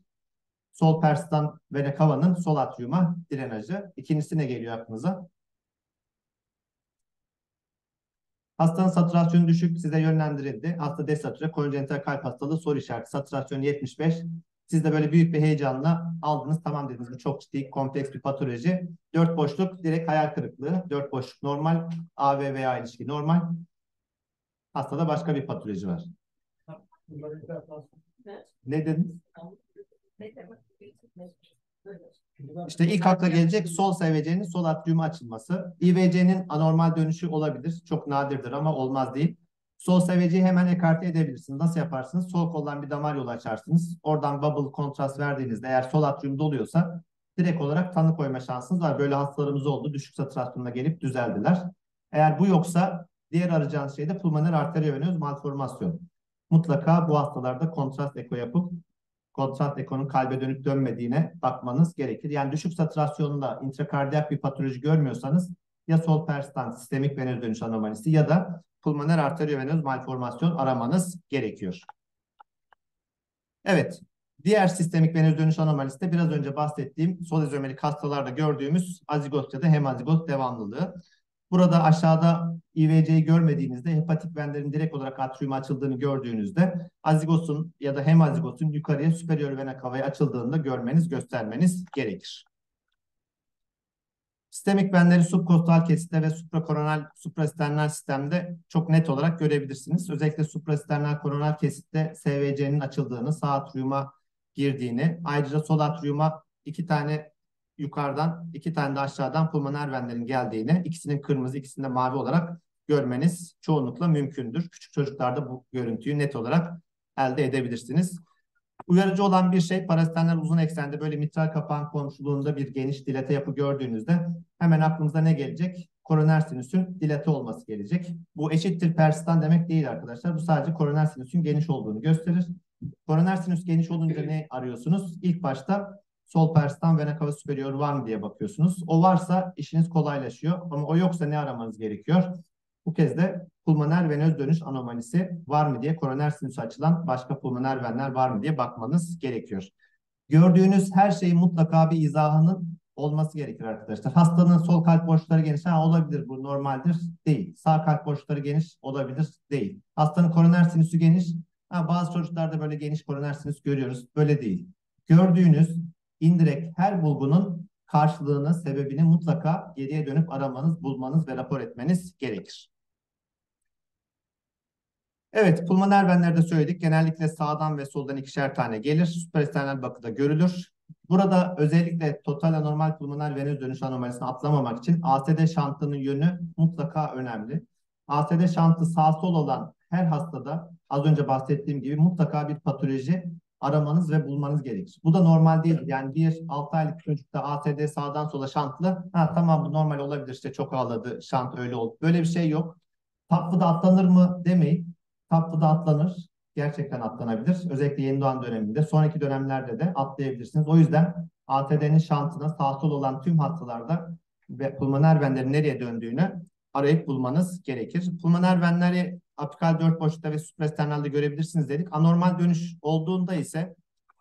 Sol persistan vena cava'nın sol atriuma drenajı. İkincisi ne geliyor aklınıza? Hastanın satürasyonu düşük, size yönlendirildi. Hasta desatüre, konjenital kalp hastalığı soru işareti. Satürasyon yetmiş beş. Siz de böyle büyük bir heyecanla aldınız. Tamam dediniz, bu çok ciddi, kompleks bir patoloji. Dört boşluk direkt hayal kırıklığı. Dört boşluk normal. A V veya ilişki normal. Hastada başka bir patoloji var. Ne dediniz? İşte ilk akla gelecek sol S V C'nin sol atriumu açılması. I V C'nin anormal dönüşü olabilir. Çok nadirdir ama olmaz değil. Sol S V C'yi hemen ekarte edebilirsiniz. Nasıl yaparsınız? Sol koldan bir damar yolu açarsınız. Oradan bubble kontrast verdiğinizde eğer sol atrium doluyorsa direkt olarak tanı koyma şansınız var. Böyle hastalarımız oldu. Düşük satürasyonla gelip düzeldiler. Eğer bu yoksa diğer arayacağınız şey de pulmoner arteriovenöz malformasyon. Mutlaka bu hastalarda kontrast eko yapıp kontrast ekonun kalbe dönüp dönmediğine bakmanız gerekir. Yani düşük satürasyonda intrakardiyak bir patoloji görmüyorsanız ya sol persistan sistemik venöz dönüş anomalisi ya da pulmoner arteriovenöz malformasyon aramanız gerekiyor. Evet, diğer sistemik venöz dönüş anomalisi de biraz önce bahsettiğim sol izomerik hastalarda gördüğümüz azigot ya da hemazigot devamlılığı. Burada aşağıda I V C'yi görmediğinizde hepatik venlerin direkt olarak atriuma açıldığını gördüğünüzde azigotun ya da hemazigotun yukarıya superior vena cava'ya açıldığını da görmeniz, göstermeniz gerekir. Sistemik venleri subkostal kesitte ve suprakoronal, suprasternal sistemde çok net olarak görebilirsiniz. Özellikle suprasternal koronal kesitte S V C'nin açıldığını, sağ atriuma girdiğini, ayrıca sol atriuma iki tane yukarıdan, iki tane de aşağıdan pulmoner venlerin geldiğini, ikisinin kırmızı, ikisinin de mavi olarak görmeniz çoğunlukla mümkündür. Küçük çocuklarda bu görüntüyü net olarak elde edebilirsiniz. Uyarıcı olan bir şey, parasternal uzun eksende böyle mitral kapağın komşuluğunda bir geniş dilate yapı gördüğünüzde hemen aklımıza ne gelecek? Koroner sinüsün dilate olması gelecek. Bu eşittir persistan demek değil arkadaşlar. Bu sadece koroner sinüsün geniş olduğunu gösterir. Koroner sinüs geniş olunca ne arıyorsunuz? İlk başta sol persistan vena cava superior var mı diye bakıyorsunuz. O varsa işiniz kolaylaşıyor ama o yoksa ne aramanız gerekiyor? Bu kez de pulmoner venöz dönüş anomalisi var mı diye, koroner sinüsü açılan başka pulmoner venler var mı diye bakmanız gerekiyor. Gördüğünüz her şeyin mutlaka bir izahının olması gerekir arkadaşlar. Hastanın sol kalp boşlukları geniş, ha, olabilir, bu normaldir, değil. Sağ kalp boşlukları geniş, olabilir, değil. Hastanın koroner sinüsü geniş, ha, bazı çocuklarda böyle geniş koroner sinüs görüyoruz, böyle değil. Gördüğünüz indirekt her bulgunun karşılığını, sebebini mutlaka geriye dönüp aramanız, bulmanız ve rapor etmeniz gerekir. Evet, pulmoner venlerde söyledik. Genellikle sağdan ve soldan ikişer tane gelir. Supraesternal bakıda görülür. Burada özellikle total anormal pulmoner venöz dönüş anomalisini atlamamak için A S D şantının yönü mutlaka önemli. A S D şantı sağ sol olan her hastada az önce bahsettiğim gibi mutlaka bir patoloji aramanız ve bulmanız gerekir. Bu da normal değil. Yani bir altı aylık çocukta A S D sağdan sola şantlı, ha tamam bu normal olabilir, işte çok ağladı, şant öyle oldu. Böyle bir şey yok. Tatlı da atlanır mı demeyin. Tatlı da atlanır. Gerçekten atlanabilir. Özellikle yeni doğan döneminde. Sonraki dönemlerde de atlayabilirsiniz. O yüzden A T D'nin şantına sağ sol olan tüm hastalarda ve pulmoner venlerin nereye döndüğünü arayıp bulmanız gerekir. Pulmoner venleri apikal dört boşlukta ve supraesternalde görebilirsiniz dedik. Anormal dönüş olduğunda ise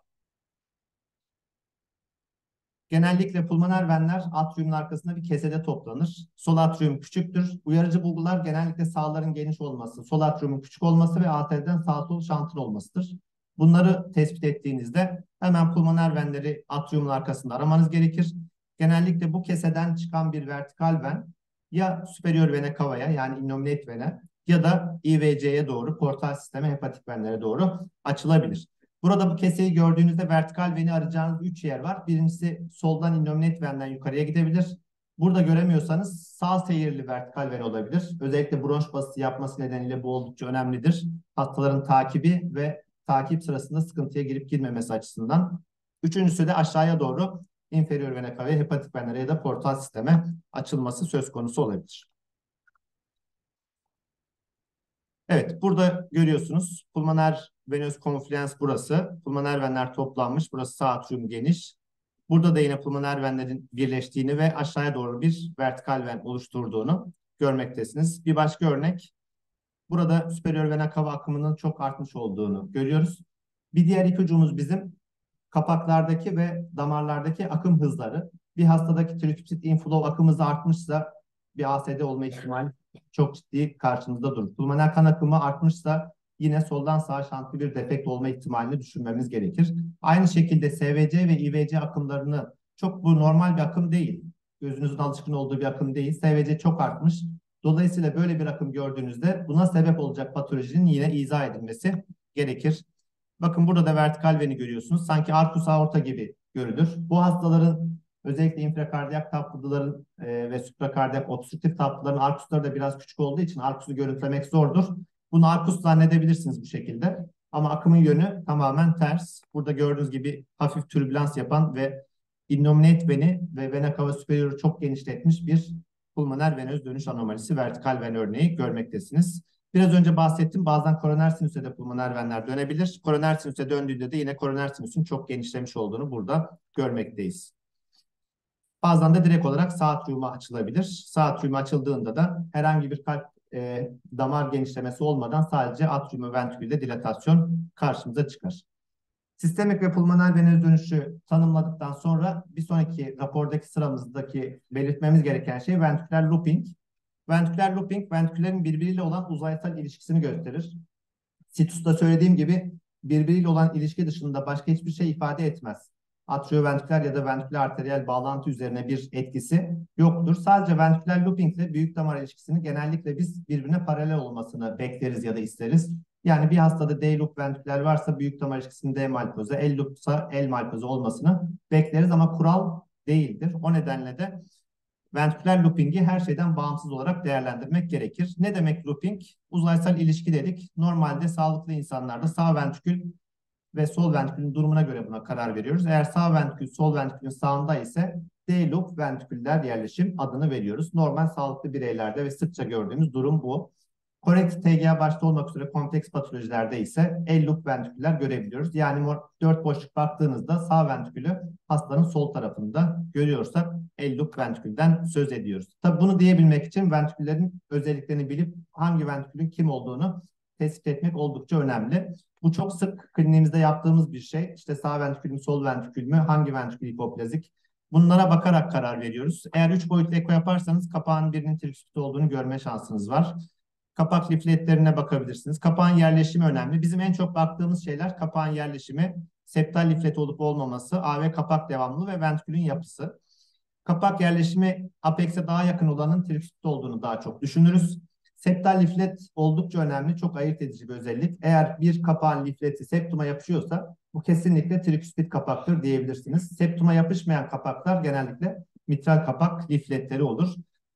genellikle pulmoner venler atriumun arkasında bir kesede toplanır. Sol atrium küçüktür. Uyarıcı bulgular genellikle sağların geniş olması, sol atriumun küçük olması ve A T D'den sağ sol şantın olmasıdır. Bunları tespit ettiğinizde hemen pulmoner venleri atriumun arkasında aramanız gerekir. Genellikle bu keseden çıkan bir vertikal ven ya superior vena cava'ya, yani innominate vene, ya da I V C'ye doğru, portal sisteme, hepatik venlere doğru açılabilir. Burada bu keseyi gördüğünüzde vertikal veni arayacağınız üç yer var. Birincisi soldan innominate venden yukarıya gidebilir. Burada göremiyorsanız sağ seyirli vertikal veni olabilir. Özellikle bronş basısı yapması nedeniyle bu oldukça önemlidir. Hastaların takibi ve takip sırasında sıkıntıya girip girmemesi açısından. Üçüncüsü de aşağıya doğru inferior vena cava, hepatik venlere ya da portal sisteme açılması söz konusu olabilir. Evet, burada görüyorsunuz pulmoner venöz konfluens burası. Pulmoner venler toplanmış. Burası sağ atrium geniş. Burada da yine pulmoner venlerin birleştiğini ve aşağıya doğru bir vertikal ven oluşturduğunu görmektesiniz. Bir başka örnek. Burada superior vena cava akımının çok artmış olduğunu görüyoruz. Bir diğer ipucumuz bizim kapaklardaki ve damarlardaki akım hızları. Bir hastadaki triküpsit inflow akım hızı artmışsa bir A S D olma ihtimali çok ciddi karşımızda durur. Pulmoner kan akımı artmışsa yine soldan sağa şantlı bir defekt olma ihtimalini düşünmemiz gerekir. Aynı şekilde S V C ve I V C akımlarını, çok bu normal bir akım değil, gözünüzün alışkın olduğu bir akım değil. S V C çok artmış. Dolayısıyla böyle bir akım gördüğünüzde buna sebep olacak patolojinin yine izah edilmesi gerekir. Bakın burada da vertikal veni görüyorsunuz. Sanki arkus aorta gibi görülür. Bu hastaların özellikle infrakardiyak taplıların e, ve suprakardiyak obstrüktif taplıların arkusları da biraz küçük olduğu için arkusu görüntülemek zordur. Bunu arkus zannedebilirsiniz bu şekilde. Ama akımın yönü tamamen ters. Burada gördüğünüz gibi hafif türbülans yapan ve innominate veni ve vena cava superior'u çok genişletmiş bir pulmoner venöz dönüş anomalisi, vertikal ven örneği görmektesiniz. Biraz önce bahsettim. Bazen koroner sinüse de pulmoner venler dönebilir. Koroner sinüse döndüğünde de yine koroner sinüsün çok genişlemiş olduğunu burada görmekteyiz. Bazen de direkt olarak sağ atriuma açılabilir. Sağ atriuma açıldığında da herhangi bir kalp e, damar genişlemesi olmadan sadece atrium ve ventrikülde dilatasyon karşımıza çıkar. Sistemik ve pulmoner venöz dönüşü tanımladıktan sonra bir sonraki rapordaki sıramızdaki belirtmemiz gereken şey ventriküler looping. Ventriküler looping, ventriküllerin birbiriyle olan uzaysal ilişkisini gösterir. Situs'ta söylediğim gibi birbiriyle olan ilişki dışında başka hiçbir şey ifade etmez. Atrioventriküler ya da ventriküler arteriyel bağlantı üzerine bir etkisi yoktur. Sadece ventriküler looping ile büyük damar ilişkisini genellikle biz birbirine paralel olmasını bekleriz ya da isteriz. Yani bir hastada D-loop ventriküler varsa büyük damar ilişkisinin D malpoze, L-loopsa L malpoze olmasını bekleriz ama kural değildir. O nedenle de ventriküler looping'i her şeyden bağımsız olarak değerlendirmek gerekir. Ne demek looping? Uzaysal ilişki dedik. Normalde sağlıklı insanlarda sağ ventrikül ve sol ventrikülün durumuna göre buna karar veriyoruz. Eğer sağ ventrikül sol ventrikülün sağında ise D-loop ventriküller yerleşim adını veriyoruz. Normal sağlıklı bireylerde ve sıkça gördüğümüz durum bu. Korektif T G A başta olmak üzere kompleks patolojilerde ise el-loop ventriküller görebiliyoruz. Yani dört boşluk baktığınızda sağ ventrikülü hastanın sol tarafında görüyorsak el-loop ventrikülden söz ediyoruz. Tabii bunu diyebilmek için ventriküllerin özelliklerini bilip hangi ventrikülün kim olduğunu tespit etmek oldukça önemli. Bu çok sık kliniğimizde yaptığımız bir şey. İşte sağ ventrikül mü, sol ventrikül mü, hangi ventrikül hipoplazik? Bunlara bakarak karar veriyoruz. Eğer üç boyutlu eko yaparsanız kapağın birinin triküspit olduğunu görme şansınız var. Kapak lifletlerine bakabilirsiniz. Kapağın yerleşimi önemli. Bizim en çok baktığımız şeyler kapağın yerleşimi, septal liflet olup olmaması, A V kapak devamlılığı ve ventrikülün yapısı. Kapak yerleşimi apex'e daha yakın olanın triküspit olduğunu daha çok düşünürüz. Septal liflet oldukça önemli, çok ayırt edici bir özellik. Eğer bir kapağın lifleti septuma yapışıyorsa bu kesinlikle triküspit kapaktır diyebilirsiniz. Septuma yapışmayan kapaklar genellikle mitral kapak lifletleri olur.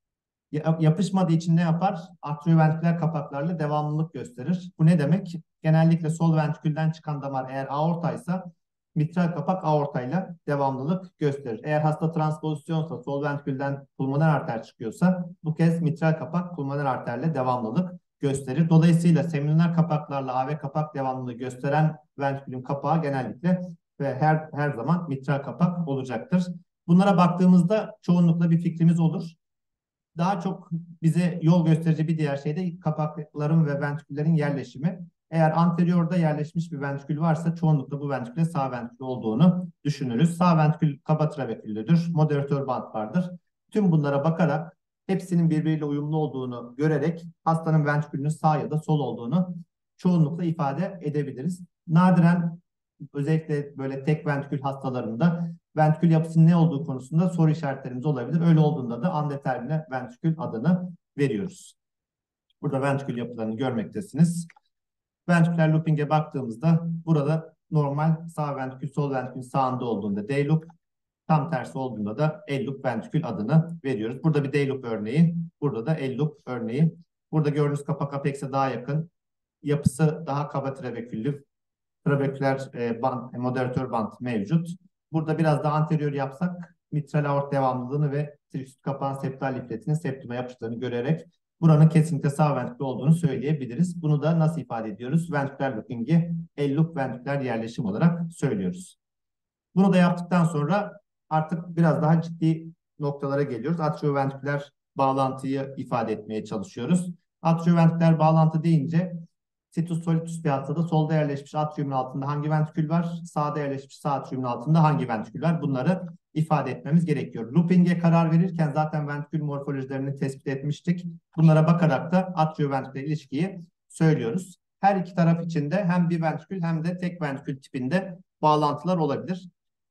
Yapışmadığı için ne yapar? Atrioventriküler kapaklarla devamlılık gösterir. Bu ne demek? Genellikle sol ventrikülden çıkan damar eğer aortaysa mitral kapak aortayla devamlılık gösterir. Eğer hasta transpozisyonsa sol ventrikülden pulmoner arter çıkıyorsa bu kez mitral kapak pulmoner arterle devamlılık gösterir. Dolayısıyla seminoner kapaklarla A V kapak devamlılığı gösteren ventrikülün kapağı genellikle ve her her zaman mitral kapak olacaktır. Bunlara baktığımızda çoğunlukla bir fikrimiz olur. Daha çok bize yol gösterici bir diğer şey de kapakların ve ventriküllerin yerleşimi. Eğer anteriorda yerleşmiş bir ventrikül varsa çoğunlukla bu ventrikülde sağ ventrikül olduğunu düşünürüz. Sağ ventrikül kaba trabeküllüdür, moderatör bant vardır. Tüm bunlara bakarak hepsinin birbiriyle uyumlu olduğunu görerek hastanın ventrikülünün sağ ya da sol olduğunu çoğunlukla ifade edebiliriz. Nadiren özellikle böyle tek ventrikül hastalarında ventrikül yapısının ne olduğu konusunda soru işaretlerimiz olabilir. Öyle olduğunda da andetermine ventrikül adını veriyoruz. Burada ventrikül yapılarını görmektesiniz. Ventriküler looping'e baktığımızda burada normal sağ ventrikül sol ventrikül sağında olduğunda D loop, tam tersi olduğunda da L loop ventrikül adını veriyoruz. Burada bir D loop örneği, burada da L loop örneği. Burada gördüğünüz kapak apex'e daha yakın, yapısı daha kaba trabeküllü, trabeküler e, band, moderatör bant mevcut. Burada biraz daha anterior yapsak mitral aort devamlılığını ve triküspit kapağın septal lifletinin septuma yapıştığını görerek buranın kesinlikle sağ ventrikül olduğunu söyleyebiliriz. Bunu da nasıl ifade ediyoruz? Ventriküler looping'i el-loop ventriküler yerleşim olarak söylüyoruz. Bunu da yaptıktan sonra artık biraz daha ciddi noktalara geliyoruz. Atrioventriküler bağlantıyı ifade etmeye çalışıyoruz. Atrioventriküler bağlantı deyince situs solitus bir hastada solda yerleşmiş atriumun altında hangi ventrikül var? Sağda yerleşmiş sağ atriumun altında hangi ventrikül var? Bunları ifade etmemiz gerekiyor. Looping'e karar verirken zaten ventrikül morfolojilerini tespit etmiştik. Bunlara bakarak da atrioventriküler ilişkiyi söylüyoruz. Her iki taraf için de hem bir ventrikül hem de tek ventrikül tipinde bağlantılar olabilir.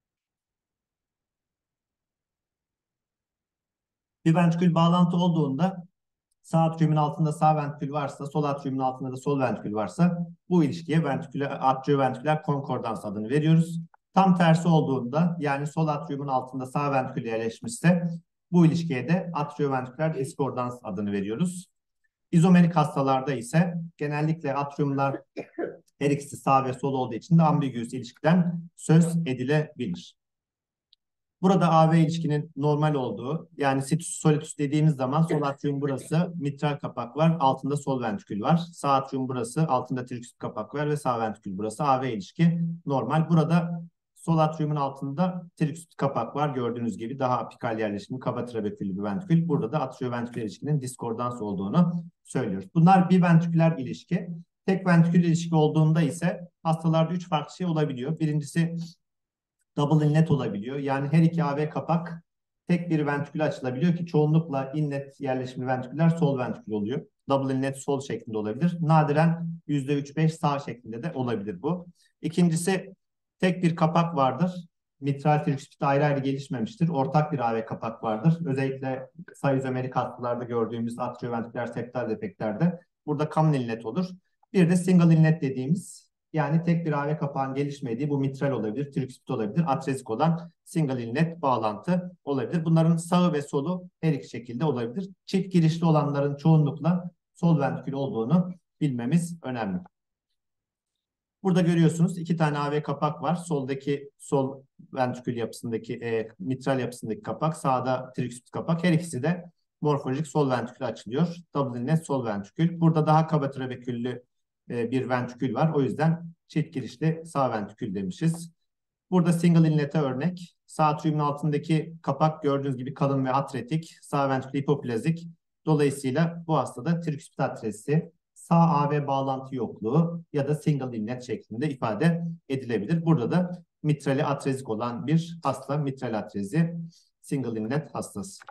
Bir ventrikül bağlantı olduğunda sağ atriumun altında sağ ventrikül varsa, sol atriumun altında da sol ventrikül varsa bu ilişkiye ventriküler, atrioventriküler konkordans adını veriyoruz. Tam tersi olduğunda yani sol atriumun altında sağ ventrikül yerleşmişse bu ilişkiye de atrioventriküler diskordans adını veriyoruz. İzomerik hastalarda ise genellikle atriumlar her ikisi sağ ve sol olduğu için de ambigüs ilişkiden söz edilebilir. Burada A V ilişkinin normal olduğu, yani situs solitus dediğimiz zaman sol atrium burası, mitral kapak var, altında sol ventrikül var. Sağ atrium burası, altında triküspit kapak var ve sağ ventrikül burası. A V ilişki normal. Burada sol atriumun altında triküspit kapak var. Gördüğünüz gibi daha apikal yerleşimli kaba trabeküllü bir ventrikül. Burada da atrioventriküler ilişkinin diskordans olduğunu söylüyoruz. Bunlar bir ventriküler ilişki. Tek ventrikül ilişki olduğunda ise hastalarda üç farklı şey olabiliyor. Birincisi double inlet olabiliyor. Yani her iki A V kapak tek bir ventrikül açılabiliyor ki çoğunlukla inlet yerleşimli ventriküller sol ventrikül oluyor. Double inlet sol şeklinde olabilir. Nadiren yüzde üç beş sağ şeklinde de olabilir bu. İkincisi tek bir kapak vardır. Mitral triküspit ayrı ayrı gelişmemiştir. Ortak bir A V kapak vardır. Özellikle saizomerik hastalarda gördüğümüz atrioventriküler septal defektlerde burada common inlet olur. Bir de single inlet dediğimiz, yani tek bir A V kapağın gelişmediği, bu mitral olabilir, triküspit olabilir, atrezik olan single inlet bağlantı olabilir. Bunların sağı ve solu her iki şekilde olabilir. Çift girişli olanların çoğunlukla sol ventrikül olduğunu bilmemiz önemli. Burada görüyorsunuz iki tane A V kapak var. Soldaki sol ventrikül yapısındaki, e, mitral yapısındaki kapak, sağda triküspit kapak. Her ikisi de morfolojik sol ventrikül açılıyor. Double inlet sol ventrikül. Burada daha kaba trabeküllü e, bir ventrikül var. O yüzden çift girişli sağ ventrikül demişiz. Burada single inlet'e örnek. Sağ atriumun altındaki kapak gördüğünüz gibi kalın ve atretik. Sağ ventrikül hipoplazik. Dolayısıyla bu hastada triküspit atresi, sağ A V bağlantı yokluğu ya da single inlet şeklinde ifade edilebilir. Burada da mitrali atrezik olan bir hasta, mitral atrezi, single inlet hastası.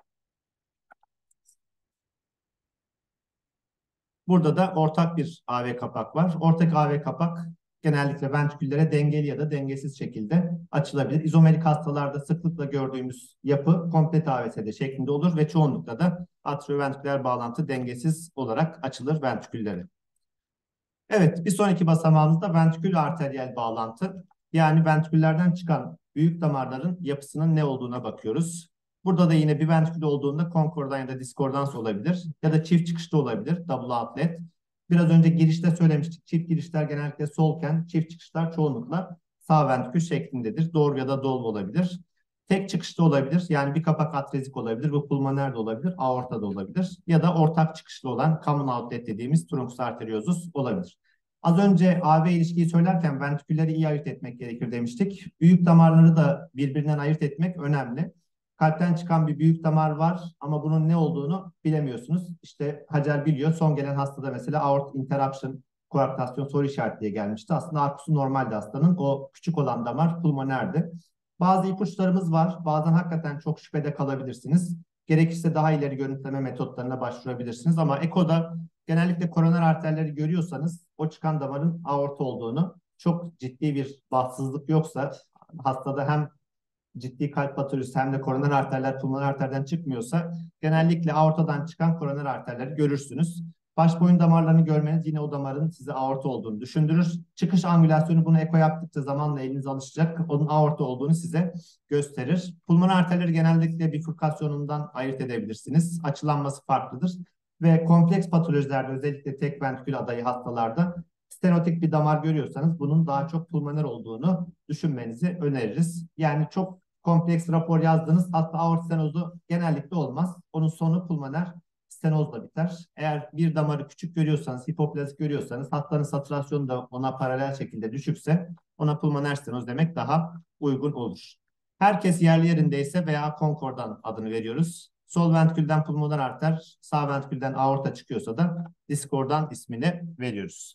Burada da ortak bir A V kapak var. Ortak A V kapak genellikle ventriküllere dengeli ya da dengesiz şekilde açılabilir. İzomerik hastalarda sıklıkla gördüğümüz yapı komplet A V S D şeklinde olur ve çoğunlukla da atrioventriküler bağlantı dengesiz olarak açılır ventrikülleri. Evet, bir sonraki basamağımız da ventrikül arteriyel bağlantı. Yani ventriküllerden çıkan büyük damarların yapısının ne olduğuna bakıyoruz. Burada da yine bir ventrikül olduğunda konkordan ya da diskordans olabilir ya da çift çıkışta olabilir, double outlet. Biraz önce girişte söylemiştik, çift girişler genellikle solken, çift çıkışlar çoğunlukla sağ ventrikül şeklindedir. Doğru ya da dolgu olabilir. Tek çıkışta olabilir, yani bir kapak atrezik olabilir, bu pulmoner de olabilir, aorta da olabilir. Ya da ortak çıkışlı olan common outlet dediğimiz truncus arteriosus olabilir. Az önce A V ilişkiyi söylerken ventrikülleri iyi ayırt etmek gerekir demiştik. Büyük damarları da birbirinden ayırt etmek önemli. Kalpten çıkan bir büyük damar var ama bunun ne olduğunu bilemiyorsunuz. İşte Hacer biliyor. Son gelen hastada mesela aort interruption, koarktasyon soru işareti diye gelmişti. Aslında arkusu normaldi hastanın. O küçük olan damar pulmonerdi. Bazı ipuçlarımız var. Bazen hakikaten çok şüphede kalabilirsiniz. Gerekirse daha ileri görüntüleme metotlarına başvurabilirsiniz. Ama ekoda genellikle koroner arterleri görüyorsanız o çıkan damarın aorta olduğunu, çok ciddi bir bahtsızlık yoksa, hastada hem ciddi kalp patolojisi hem de koroner arterler pulmoner arterden çıkmıyorsa genellikle aortadan çıkan koroner arterleri görürsünüz. Baş boyun damarlarını görmeniz yine o damarın size aorta olduğunu düşündürür. Çıkış angülasyonu bunu eko yaptıkça zamanla eliniz alışacak. Onun aorta olduğunu size gösterir. Pulmoner arterleri genellikle bifurkasyonundan ayırt edebilirsiniz. Açılanması farklıdır. Ve kompleks patolojilerde özellikle tek ventrikül adayı hastalarda stenotik bir damar görüyorsanız bunun daha çok pulmoner olduğunu düşünmenizi öneririz. Yani çok kompleks rapor yazdınız. Hatta aort stenozu genellikle olmaz. Onun sonu pulmoner stenozla biter. Eğer bir damarı küçük görüyorsanız, hipoplazik görüyorsanız, hastanın satürasyonu da ona paralel şekilde düşükse ona pulmoner stenoz demek daha uygun olur. Herkes yerli yerindeyse veya konkordan adını veriyoruz. Sol ventrikülden pulmoner arter, sağ ventrikülden aorta çıkıyorsa da diskordan ismini veriyoruz.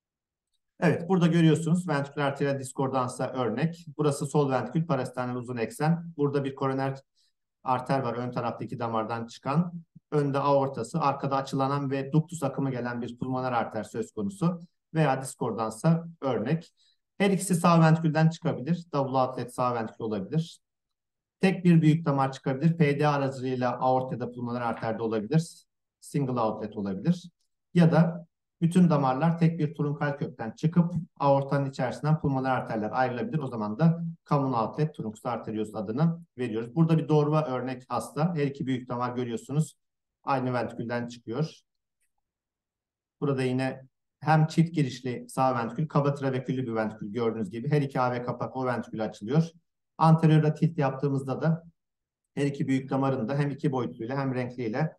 Evet, burada görüyorsunuz ventriküler arteriyel diskordansa örnek. Burası sol ventrikül parasternal uzun eksen. Burada bir koroner arter var ön taraftaki damardan çıkan. Önde aortası, arkada açılanan ve duktus akımı gelen bir pulmoner arter söz konusu. Veya diskordansa örnek. Her ikisi sağ ventrikülden çıkabilir. Double outlet sağ ventrikül olabilir. Tek bir büyük damar çıkabilir. P D A aracılığıyla aort ya da pulmoner arterde olabilir. Single outlet olabilir. Ya da bütün damarlar tek bir trunkal kökten çıkıp aortanın içerisinden pulmoner arterler ayrılabilir. O zaman da common outlet truncus arteriosus adını veriyoruz. Burada bir doğruva örnek hasta. Her iki büyük damar görüyorsunuz. Aynı ventrikülden çıkıyor. Burada yine hem çift girişli sağ ventrikül, kaba trabeküllü bir ventrikül gördüğünüz gibi. Her iki A V kapak o ventrikül açılıyor. Anteriorda tilt yaptığımızda da her iki büyük damarın da hem iki boyutluyla hem renkliyle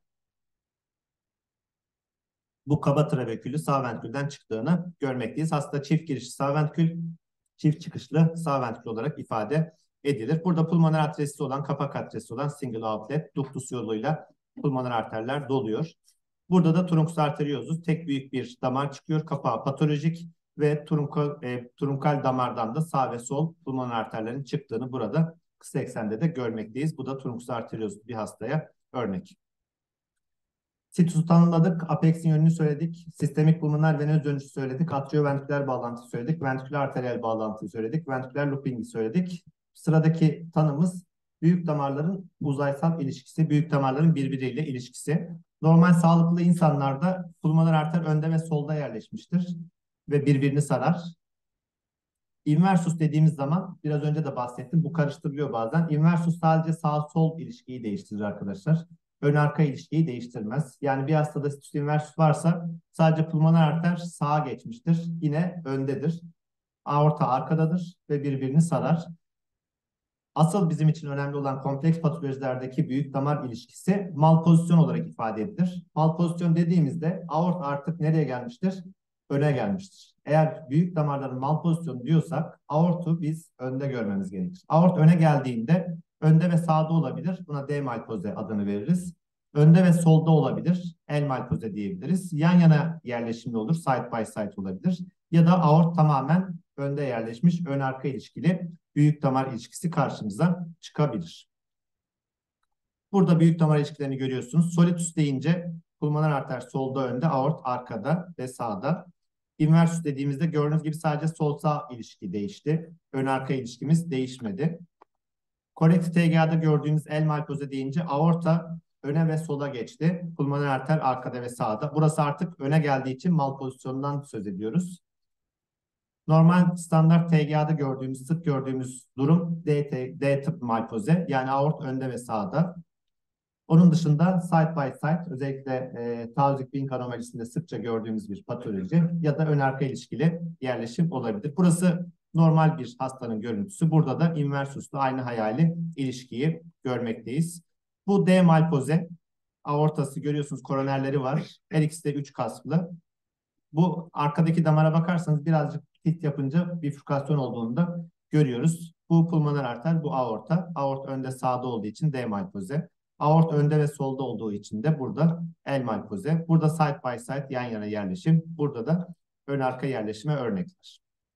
bu kaba trabekülü sağ ventrikülden çıktığını görmekteyiz. Hasta çift girişli sağ ventrikül, çift çıkışlı sağ ventrikül olarak ifade edilir. Burada pulmoner atresi olan, kapak atresi olan single outlet, duktus yoluyla pulmoner arterler doluyor. Burada da truncus arteriosus, tek büyük bir damar çıkıyor. Kapağı patolojik ve trunkal, e, trunkal damardan da sağ ve sol pulmoner arterlerin çıktığını burada kısa eksende de görmekteyiz. Bu da truncus arteriosus bir hastaya örnek. Situsu tanımladık, apex'in yönünü söyledik, sistemik pulmoner venöz dönüşü söyledik, atrioventriküler bağlantıyı söyledik, ventriküler arteriyel bağlantıyı söyledik, ventriküler looping'i söyledik. Sıradaki tanımız büyük damarların uzaysal ilişkisi, büyük damarların birbiriyle ilişkisi. Normal sağlıklı insanlarda pulmoner arter önde ve solda yerleşmiştir ve birbirini sarar. Inversus dediğimiz zaman biraz önce de bahsettim, bu karıştırılıyor bazen. Inversus sadece sağ-sol ilişkiyi değiştirir arkadaşlar. Ön-arka ilişkiyi değiştirmez. Yani bir hastada situs inversus varsa sadece pulmoner arter sağa geçmiştir. Yine öndedir. Aorta arkadadır ve birbirini sarar. Asıl bizim için önemli olan kompleks patolojilerdeki büyük damar ilişkisi malpozisyon olarak ifade edilir. Malpozisyon dediğimizde aort artık nereye gelmiştir? Öne gelmiştir. Eğer büyük damarların malpozisyonu diyorsak aortu biz önde görmemiz gerekir. Aort öne geldiğinde önde ve sağda olabilir. Buna D-malpoze adını veririz. Önde ve solda olabilir. L-malpoze diyebiliriz. Yan yana yerleşimli olur. Side by side olabilir. Ya da aort tamamen önde yerleşmiş, ön arka ilişkili büyük damar ilişkisi karşımıza çıkabilir. Burada büyük damar ilişkilerini görüyorsunuz. Soletus deyince pulmoner arter solda önde, aort arkada ve sağda. Inversus dediğimizde gördüğünüz gibi sadece sol sağ ilişki değişti. Ön arka ilişkimiz değişmedi. Corrected T G A'da gördüğümüz L-malpoze deyince aorta öne ve sola geçti. Pulmoner arter arkada ve sağda. Burası artık öne geldiği için malpozisyondan söz ediyoruz. Normal standart T G A'da gördüğümüz, sık gördüğümüz durum D, D tip malpoze. Yani aort önde ve sağda. Onun dışında side by side, özellikle e, Taussig Wink anomalisinde sıkça gördüğümüz bir patoloji ya da ön arka ilişkili yerleşim olabilir. Burası normal bir hastanın görüntüsü. Burada da inversusla aynı hayali ilişkiyi görmekteyiz. Bu D malpoze, aortası görüyorsunuz, koronerleri var. Her ikisi de üç kaslı. Bu arkadaki damara bakarsanız birazcık tit yapınca bifurkasyon olduğunu da görüyoruz. Bu pulmoner arter, bu aorta. Aort önde sağda olduğu için D malpoze. Aort önde ve solda olduğu için de burada L malpoze. Burada side by side yan yana yerleşim. Burada da ön arka yerleşime örnekler.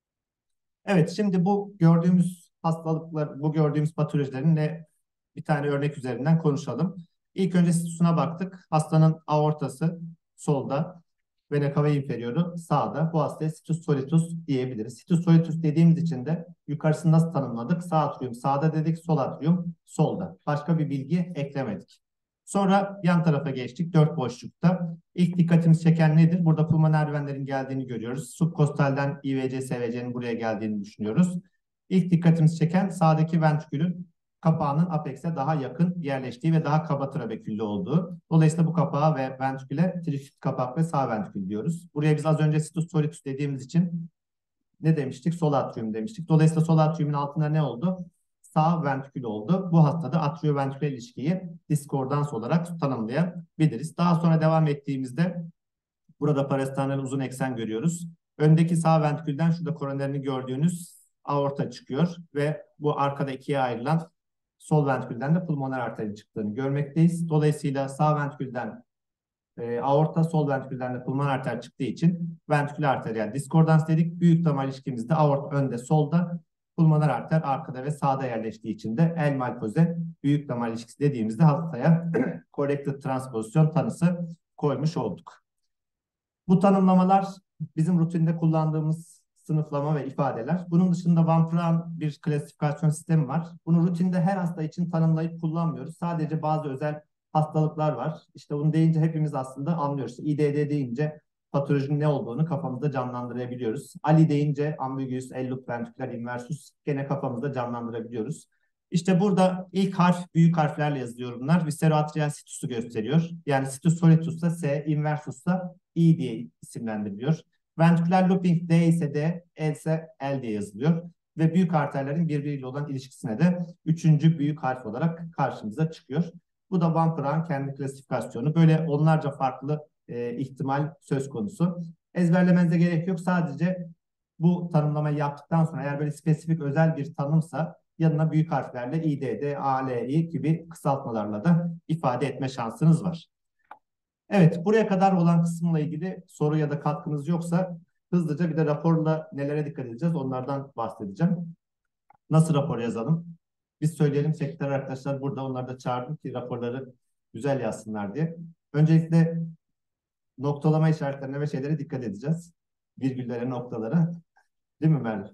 Evet, şimdi bu gördüğümüz hastalıklar, bu gördüğümüz patolojilerin ne bir tane örnek üzerinden konuşalım. İlk önce situsuna baktık. Hastanın aortası solda, vena cava inferioru sağda. Bu hastaya situs solitus diyebiliriz. Situs solitus dediğimiz için de yukarısını nasıl tanımladık? Sağ atrium sağda dedik, sol atrium solda. Başka bir bilgi eklemedik. Sonra yan tarafa geçtik, dört boşlukta. İlk dikkatimizi çeken nedir? Burada pulmoner venlerin geldiğini görüyoruz. Subkostalden I V C, S V C'nin buraya geldiğini düşünüyoruz. İlk dikkatimizi çeken sağdaki ventrikülün kapağının apex'e daha yakın yerleştiği ve daha kaba trabeküllü olduğu. Dolayısıyla bu kapağa ve ventriküle trifid kapak ve sağ ventrikül diyoruz. Buraya biz az önce situs solitus dediğimiz için ne demiştik? Sol atrium demiştik. Dolayısıyla sol atriumun altında ne oldu? Sağ ventrikül oldu. Bu hastada atrioventriküler ilişkiyi diskordans olarak tanımlayabiliriz. Daha sonra devam ettiğimizde burada parasternal uzun eksen görüyoruz. Öndeki sağ ventrikülden şurada koronerini gördüğünüz aorta çıkıyor ve bu arkada ikiye ayrılan sol ventrikülden de pulmoner arterin çıktığını görmekteyiz. Dolayısıyla sağ ventrikülden e, aorta, sol ventrikülden de pulmoner arter çıktığı için ventriküler arteriyel diskordans dedik. Büyük damar ilişkimizde aort önde solda, pulmoner arter arkada ve sağda yerleştiği için de L malpoze büyük damar ilişkisi dediğimizde hastaya corrected transpozisyon tanısı koymuş olduk. Bu tanımlamalar bizim rutinde kullandığımız sınıflama ve ifadeler. Bunun dışında Van Praag'ın bir klasifikasyon sistemi var. Bunu rutinde her hasta için tanımlayıp kullanmıyoruz. Sadece bazı özel hastalıklar var. İşte bunu deyince hepimiz aslında anlıyoruz. İ D D deyince patolojinin ne olduğunu kafamızda canlandırabiliyoruz. A L I deyince ambiguous L-loop ventrikular inversus gene kafamızda canlandırabiliyoruz. İşte burada ilk harf büyük harflerle yazılıyor bunlar. Visceroatrial situsu gösteriyor. Yani situs solitus'ta S, inversus'ta I diye isimlendiriliyor. Ventrikular looping D ise D, L ise L diye yazılıyor. Ve büyük arterlerin birbiriyle olan ilişkisine de üçüncü büyük harf olarak karşımıza çıkıyor. Bu da Van Praag'ın kendi klasifikasyonu. Böyle onlarca farklı e, ihtimal söz konusu. Ezberlemenize gerek yok. Sadece bu tanımlamayı yaptıktan sonra eğer böyle spesifik özel bir tanımsa yanına büyük harflerle İ D D, A L I gibi kısaltmalarla da ifade etme şansınız var. Evet, buraya kadar olan kısımla ilgili soru ya da katkınız yoksa hızlıca bir de raporla nelere dikkat edeceğiz onlardan bahsedeceğim. Nasıl rapor yazalım? Biz söyleyelim, sekreter arkadaşlar burada, onları da çağırdım ki raporları güzel yazsınlar diye. Öncelikle noktalama işaretlerine ve şeylere dikkat edeceğiz. Virgüllere, noktalara. Değil mi Merve?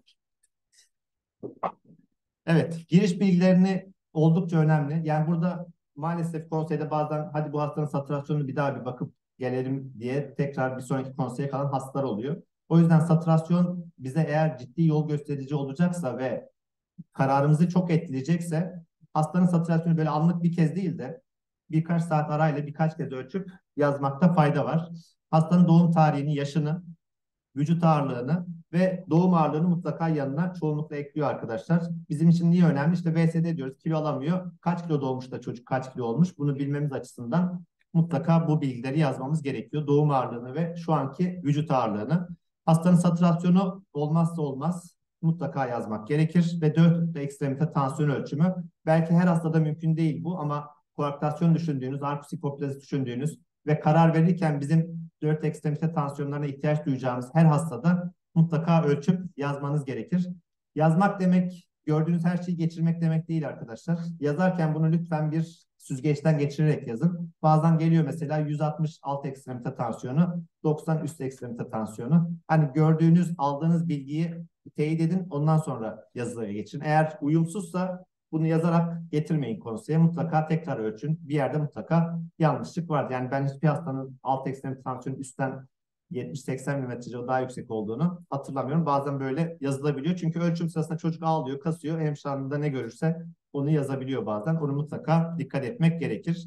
Evet, giriş bilgilerini oldukça önemli. Yani burada maalesef konseyde bazen hadi bu hastanın satürasyonunu bir daha bir bakıp gelelim diye tekrar bir sonraki konseye kalan hastalar oluyor. O yüzden satürasyon bize eğer ciddi yol gösterici olacaksa ve kararımızı çok etkileyecekse hastanın satürasyonu böyle anlık bir kez değil de birkaç saat arayla birkaç kez ölçüp yazmakta fayda var. Hastanın doğum tarihini, yaşını, vücut ağırlığını ve doğum ağırlığını mutlaka yanına çoğunlukla ekliyor arkadaşlar. Bizim için niye önemli? İşte V S D diyoruz, kilo alamıyor. Kaç kilo doğmuş da çocuk kaç kilo olmuş? Bunu bilmemiz açısından mutlaka bu bilgileri yazmamız gerekiyor. Doğum ağırlığını ve şu anki vücut ağırlığını. Hastanın satürasyonu olmazsa olmaz. Mutlaka yazmak gerekir ve dört ekstremite tansiyon ölçümü. Belki her hastada mümkün değil bu ama koaktasyon düşündüğünüz, arkus hipoplazi düşündüğünüz ve karar verirken bizim dört ekstremite tansiyonlarına ihtiyaç duyacağımız her hastada mutlaka ölçüp yazmanız gerekir. Yazmak demek gördüğünüz her şeyi geçirmek demek değil arkadaşlar. Yazarken bunu lütfen bir süzgeçten geçirerek yazın. Bazen geliyor mesela yüz altmış alt ekstremite tansiyonu, doksan üst ekstremite tansiyonu. Hani gördüğünüz, aldığınız bilgiyi teyit edin, ondan sonra yazıya geçin. Eğer uyumsuzsa bunu yazarak getirmeyin konseye. Mutlaka tekrar ölçün. Bir yerde mutlaka yanlışlık var. Yani ben hiçbir hastanın alt ekstremite tansiyonu üstten yetmiş seksen milimetre daha yüksek olduğunu hatırlamıyorum. Bazen böyle yazılabiliyor. Çünkü ölçüm sırasında çocuk ağlıyor, kasıyor. Hemşire hanım da ne görürse onu yazabiliyor bazen. Onu mutlaka dikkat etmek gerekir.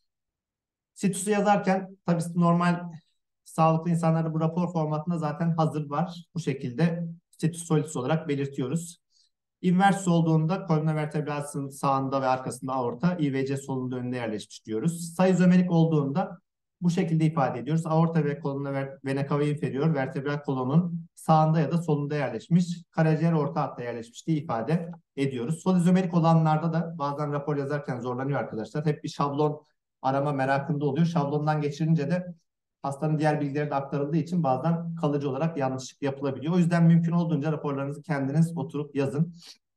Situs'u yazarken tabii normal sağlıklı insanlarda bu rapor formatında zaten hazır var. Bu şekilde situs solus olarak belirtiyoruz. İnvers olduğunda kolumna vertebrasının sağında ve arkasında aorta, I V C solunda önünde yerleşmiş diyoruz. Saizomerik olduğunda bu şekilde ifade ediyoruz. Aorta ve kolumna vena cava inferior vertebral kolonun sağında ya da solunda yerleşmiş, karaciğer orta hatta yerleşmiş diye ifade ediyoruz. Sol izomerik olanlarda da bazen rapor yazarken zorlanıyor arkadaşlar. Hep bir şablon arama merakında oluyor. Şablondan geçirince de hastanın diğer bilgileri de aktarıldığı için bazen kalıcı olarak yanlışlık yapılabiliyor. O yüzden mümkün olduğunca raporlarınızı kendiniz oturup yazın.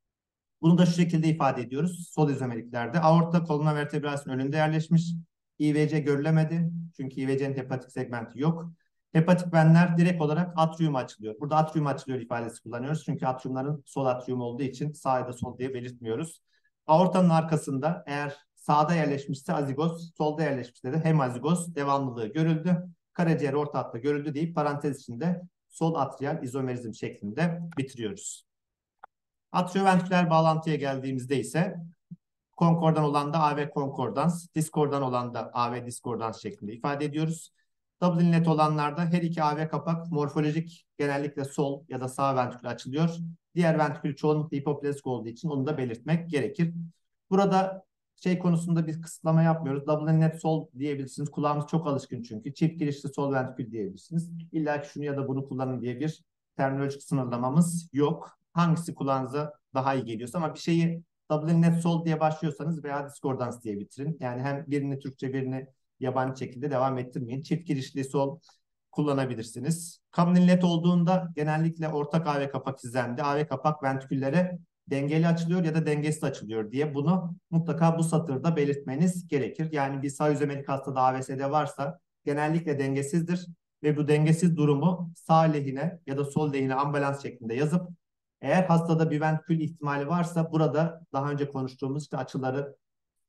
Bunu da şu şekilde ifade ediyoruz. Sol izomeriklerde aorta koluna vertebrasının önünde yerleşmiş. I V C görülemedi. Çünkü I V C'nin hepatik segmenti yok. Hepatik venler direkt olarak atrium açılıyor. Burada atrium açılıyor ifadesi kullanıyoruz. Çünkü atriumların sol atrium olduğu için sağ ya da sol diye belirtmiyoruz. Aortanın arkasında eğer sağda yerleşmişse azigoz, solda yerleşmişse de hemazigoz devamlılığı görüldü. Karaciğer orta hatta görüldü deyip parantez içinde sol atrial izomerizm şeklinde bitiriyoruz. Atrioventriküler bağlantıya geldiğimizde ise konkordan olan da A V konkordans, diskordan olan da A V diskordans şeklinde ifade ediyoruz. Double inlet olanlarda her iki A V kapak morfolojik genellikle sol ya da sağ ventrikül açılıyor. Diğer ventrikül çoğunlukla hipoplazik olduğu için onu da belirtmek gerekir. Burada şey konusunda bir kısıtlama yapmıyoruz. Double inlet sol diyebilirsiniz. Kulağımız çok alışkın çünkü. Çift girişli sol ventrikül diyebilirsiniz. İlla ki şunu ya da bunu kullanın diye bir terminolojik sınırlamamız yok. Hangisi kulağınıza daha iyi geliyorsa ama bir şeyi double inlet sol diye başlıyorsanız veya diskordans diye bitirin. Yani hem birini Türkçe birini yabancı şekilde devam ettirmeyin. Çift girişli sol kullanabilirsiniz. Common inlet olduğunda genellikle ortak A V kapak izlendi. A V kapak ventriküllere dengeli açılıyor ya da dengesiz açılıyor diye bunu mutlaka bu satırda belirtmeniz gerekir. Yani bir sağ izomerik hastada A V S D varsa genellikle dengesizdir ve bu dengesiz durumu sağ lehine ya da sol lehine ambalans şeklinde yazıp eğer hastada bir ventrikül ihtimali varsa burada daha önce konuştuğumuz işte açıları,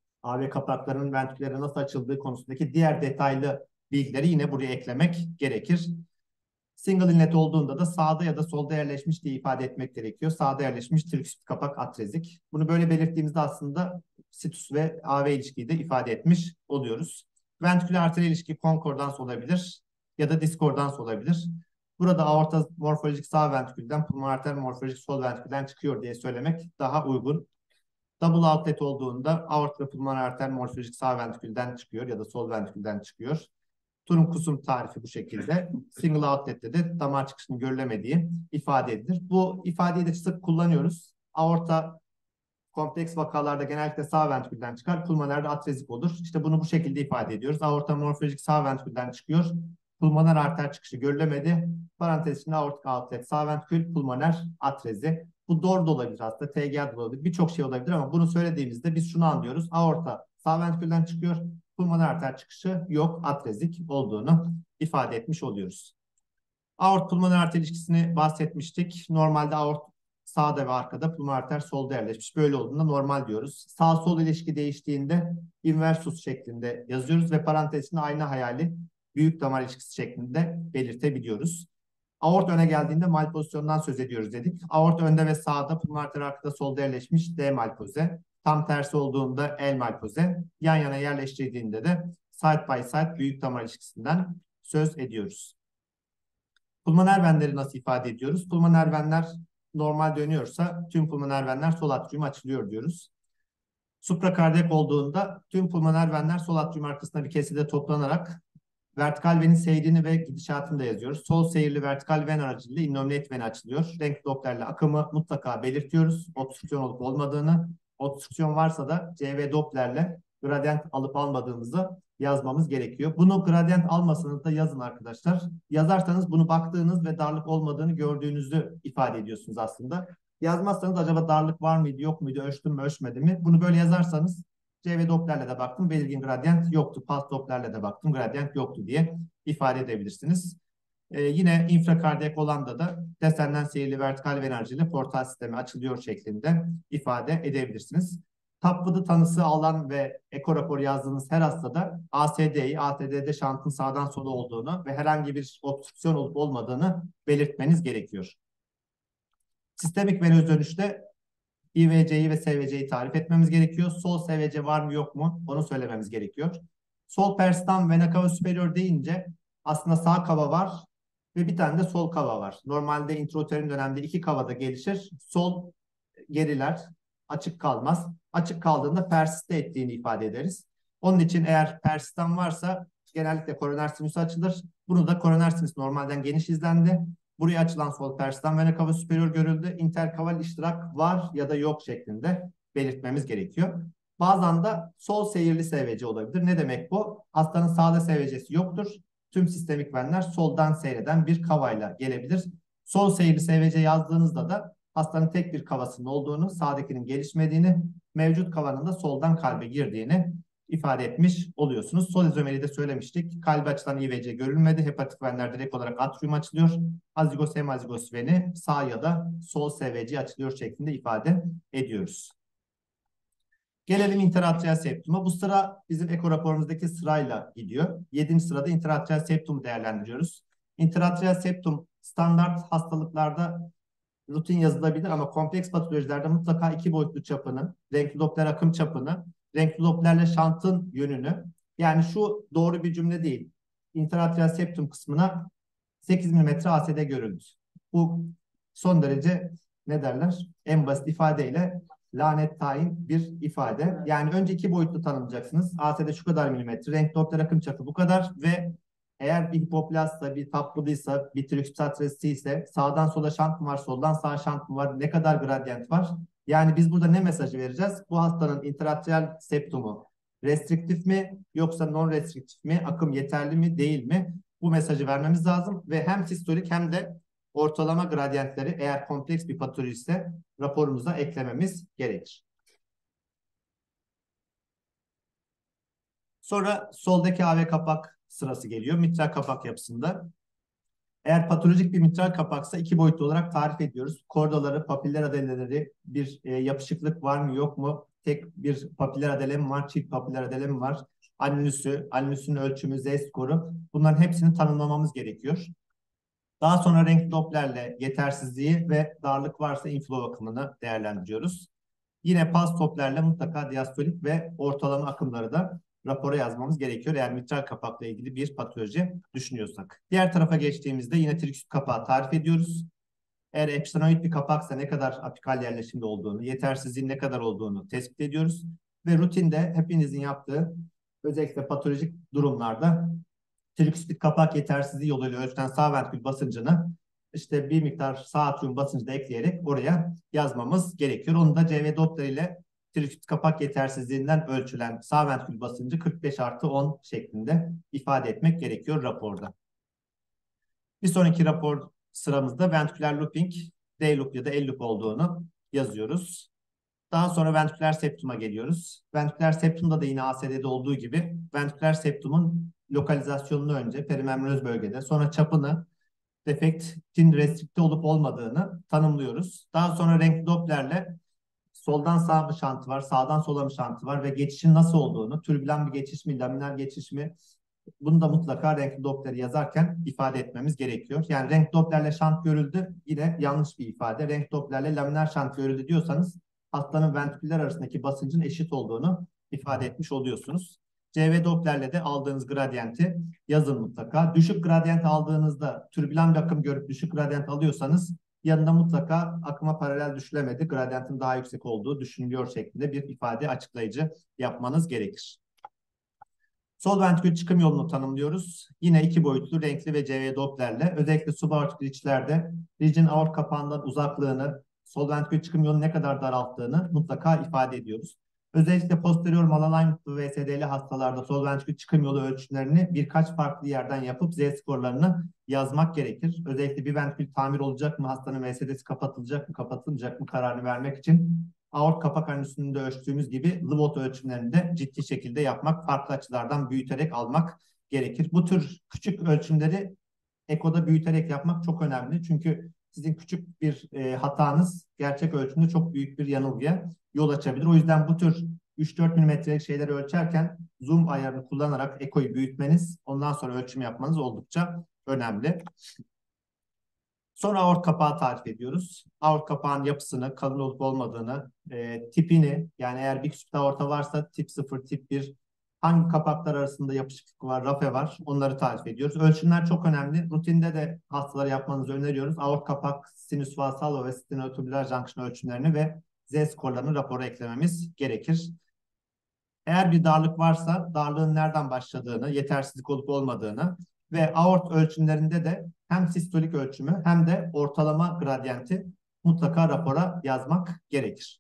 A V kapaklarının ventriküllere nasıl açıldığı konusundaki diğer detaylı bilgileri yine buraya eklemek gerekir. Single inlet olduğunda da sağda ya da solda yerleşmiş diye ifade etmek gerekiyor. Sağda yerleşmiş triküspit kapak atrezik. Bunu böyle belirttiğimizde aslında situs ve A V ilişkiyi de ifade etmiş oluyoruz. Ventriküler arteriyel ilişki konkordans olabilir ya da diskordans olabilir. Burada aorta morfolojik sağ ventrikülden, pulmoner arter morfolojik sol ventrikülden çıkıyor diye söylemek daha uygun. Double outlet olduğunda aorta ve pulmoner arter morfolojik sağ ventrikülden çıkıyor ya da sol ventrikülden çıkıyor. Turun kusum tarifi bu şekilde. Single outlet'te de damar çıkışının görülemediği ifade edilir. Bu ifadeyi de sık kullanıyoruz. Aorta kompleks vakalarda genellikle sağ ventrikülden çıkar. Pulmonerde atrezik olur. İşte bunu bu şekilde ifade ediyoruz. Aorta morfolojik sağ ventrikülden çıkıyor. Pulmoner arter çıkışı görülemedi. Parantez içinde aortik outlet sağ ventrikül, pulmoner atrezi. Bu doğru da olabilir aslında. T G A da olabilir. Birçok şey olabilir ama bunu söylediğimizde biz şunu anlıyoruz. Aorta sağ ventrikülden çıkıyor. Pulmoner arter çıkışı yok. Atrezik olduğunu ifade etmiş oluyoruz. Aort pulmoner arter ilişkisini bahsetmiştik. Normalde aort sağda ve arkada, pulmoner arter solda yerleşmiş. Böyle olduğunda normal diyoruz. Sağ-sol ilişki değiştiğinde inversus şeklinde yazıyoruz ve parantez içinde ayna hayali büyük damar ilişkisi şeklinde belirtebiliyoruz. Aort öne geldiğinde malpozisyondan söz ediyoruz dedik. Aort önde ve sağda, pulmoner arter arkada solda yerleşmiş D malpoze. Tam tersi olduğunda L malpoze. Yan yana yerleştirdiğinde de side by side büyük damar ilişkisinden söz ediyoruz. Pulmoner venleri nasıl ifade ediyoruz? Pulmoner venler normal dönüyorsa tüm pulmoner venler sol atrium açılıyor diyoruz. Suprakardiyak olduğunda tüm pulmoner venler sol atrium arkasında bir keside toplanarak vertikal venin seyrini ve gidişatını da yazıyoruz. Sol seyirli vertikal ven aracılığıyla innominate veni açılıyor. Renk Doppler'le akımı mutlaka belirtiyoruz. Obstrüksiyon olup olmadığını. Obstrüksiyon varsa da C V Doppler'le gradient alıp almadığımızı yazmamız gerekiyor. Bunu gradient almasanız da yazın arkadaşlar. Yazarsanız bunu baktığınız ve darlık olmadığını gördüğünüzü ifade ediyorsunuz aslında. Yazmazsanız acaba darlık var mıydı yok muydu, ölçtüm mü ölçmedim mi? Bunu böyle yazarsanız C V Doppler'le de baktım, belirgin gradient yoktu. Pulse Doppler'le de baktım, gradient yoktu diye ifade edebilirsiniz. Ee, yine infrakardiyak olanda da descenden seyirli vertikal ven aracıyla portal sistemi açılıyor şeklinde ifade edebilirsiniz. Tapvıdı tanısı alan ve eko rapor yazdığınız her hastada A S D'yi, A T D'de şantın sağdan sola olduğunu ve herhangi bir obstrüksiyon olup olmadığını belirtmeniz gerekiyor. Sistemik venöz dönüşte I V C'yi ve S V C'yi tarif etmemiz gerekiyor. Sol S V C var mı yok mu onu söylememiz gerekiyor. Sol persistan vena cava superior deyince aslında sağ kava var ve bir tane de sol kava var. Normalde intrauterin dönemde iki kava da gelişir. Sol geriler, açık kalmaz. Açık kaldığında persiste ettiğini ifade ederiz. Onun için eğer persistan varsa genellikle koroner sinüs açılır. Bunu da koroner sinüs normalden geniş izlendi. Buraya açılan sol persistan vena cava superior görüldü. Interkaval iştirak var ya da yok şeklinde belirtmemiz gerekiyor. Bazen de sol seyirli S V C olabilir. Ne demek bu? Hastanın sağda S V C'si yoktur. Tüm sistemik venler soldan seyreden bir kavayla gelebilir. Sol seyirli S V C yazdığınızda da hastanın tek bir kavasının olduğunu, sağdakinin gelişmediğini, mevcut kavanın da soldan kalbe girdiğini ifade etmiş oluyorsunuz. Sol izomeri de söylemiştik. Kalbe açılan I V C görülmedi. Hepatik venler direkt olarak atrium açılıyor. Azigos hemazigos veni sağ ya da sol S V C açılıyor şeklinde ifade ediyoruz. Gelelim interatrial septuma. Bu sıra bizim eko raporumuzdaki sırayla gidiyor. Yedinci sırada interatrial septumu değerlendiriyoruz. Interatrial septum standart hastalıklarda rutin yazılabilir ama kompleks patolojilerde mutlaka iki boyutlu çapını, renkli Doppler akım çapını, renkli Doppler'le şantın yönünü, yani şu doğru bir cümle değil. Interatrial septum kısmına sekiz milimetre A S D görüldü. Bu son derece ne derler? En basit ifadeyle lanet tayin bir ifade. Yani önce iki boyutlu tanımlayacaksınız. A S D şu kadar milimetre, renkli Doppler akım çapı bu kadar ve eğer bir hipoplazsa, bir taplıysa, bir triküstatresi ise sağdan sola şant mı var, soldan sağa şant mı var, ne kadar gradient var? Yani biz burada ne mesajı vereceğiz? Bu hastanın interatrial septumu restriktif mi yoksa non-restriktif mi? Akım yeterli mi, değil mi? Bu mesajı vermemiz lazım ve hem sistolik hem de ortalama gradientleri eğer kompleks bir patoloji ise raporumuza eklememiz gerekir. Sonra soldaki A V kapak sırası geliyor. Mitral kapak yapısında. Eğer patolojik bir mitral kapaksa iki boyutlu olarak tarif ediyoruz. Kordaları, papiller adeleleri, bir e, yapışıklık var mı yok mu? Tek bir papiller adele mi var, çift papiller adele mi var? Annüsü, annüsün ölçümü, Z skoru. Bunların hepsini tanımlamamız gerekiyor. Daha sonra renkli Doppler'le yetersizliği ve darlık varsa inflow akımını değerlendiriyoruz. Yine pulse Doppler'le mutlaka diastolik ve ortalama akımları da rapora yazmamız gerekiyor eğer mitral kapakla ilgili bir patoloji düşünüyorsak. Diğer tarafa geçtiğimizde yine triküsit kapağı tarif ediyoruz. Eğer epistenoid bir kapaksa ne kadar apikal yerleşimde olduğunu, yetersizliğin ne kadar olduğunu tespit ediyoruz. Ve rutinde hepinizin yaptığı özellikle patolojik durumlarda triküsit kapak yetersizliği yoluyla ölçülen sağ ventrikül basıncını işte bir miktar sağ atrium basıncı da ekleyerek oraya yazmamız gerekiyor. Onu da C V Doppler ile triküsit kapak yetersizliğinden ölçülen sağ ventrikül basıncı kırk beş artı on şeklinde ifade etmek gerekiyor raporda. Bir sonraki rapor sıramızda ventriküler looping, D loop ya da L loop olduğunu yazıyoruz. Daha sonra ventriküler septuma geliyoruz. Ventriküler septumda da yine A S D'de olduğu gibi ventriküler septumun lokalizasyonunu önce perimembranöz bölgede, sonra çapını, defektin restrikte olup olmadığını tanımlıyoruz. Daha sonra renkli Doppler'le soldan sağa mı şantı var, sağdan sola mı şantı var ve geçişin nasıl olduğunu, türbülen bir geçiş mi, laminer geçiş mi, bunu da mutlaka renkli Doppler'i yazarken ifade etmemiz gerekiyor. Yani renkli Doppler'le şant görüldü yine yanlış bir ifade. Renkli Doppler'le laminer şant görüldü diyorsanız hastanın ventriküller arasındaki basıncın eşit olduğunu ifade etmiş oluyorsunuz. C V Doppler'le de aldığınız gradyenti yazın mutlaka. Düşük gradyent aldığınızda, türbülen bir akım görüp düşük gradyent alıyorsanız yanında mutlaka akıma paralel düşülemedi, gradyentin daha yüksek olduğu düşünülüyor şeklinde bir ifade açıklayıcı yapmanız gerekir. Sol ventrikül çıkım yolunu tanımlıyoruz. Yine iki boyutlu renkli ve C V Doppler'le. Özellikle subaortik ridge'lerde ridge'in aort kapağından uzaklığını, sol ventrikül çıkım yolunu ne kadar daralttığını mutlaka ifade ediyoruz. Özellikle posterior malalignment ve V S D'li hastalarda sol ventrikül çıkım yolu ölçümlerini birkaç farklı yerden yapıp Z skorlarını yazmak gerekir. Özellikle bir ventrikül tamir olacak mı, hastanın V S D'si kapatılacak mı, kapatılmayacak mı kararını vermek için aort kapak anüsünde ölçtüğümüz gibi Lvot ölçümlerini de ciddi şekilde yapmak, farklı açılardan büyüterek almak gerekir. Bu tür küçük ölçümleri ekoda büyüterek yapmak çok önemli. Çünkü sizin küçük bir e, hatanız gerçek ölçümde çok büyük bir yanılgıya yol açabilir. O yüzden bu tür üç dört milimetrelik şeyleri ölçerken zoom ayarını kullanarak ekoyu büyütmeniz, ondan sonra ölçüm yapmanız oldukça önemli. Sonra aort kapağı tarif ediyoruz. Aort kapağın yapısını, kalın olup olmadığını, e, tipini, yani eğer bir küçük aorta varsa tip sıfır, tip bir, hangi kapaklar arasında yapışıklık var, rafe var, onları tarif ediyoruz. Ölçümler çok önemli. Rutinde de hastalara yapmanızı öneriyoruz. Aort kapak, sinüs valsalvo ve stenotubüler junction ölçümlerini ve Z skorlarını rapora eklememiz gerekir. Eğer bir darlık varsa darlığın nereden başladığını, yetersizlik olup olmadığını ve aort ölçümlerinde de hem sistolik ölçümü hem de ortalama gradyenti mutlaka rapora yazmak gerekir.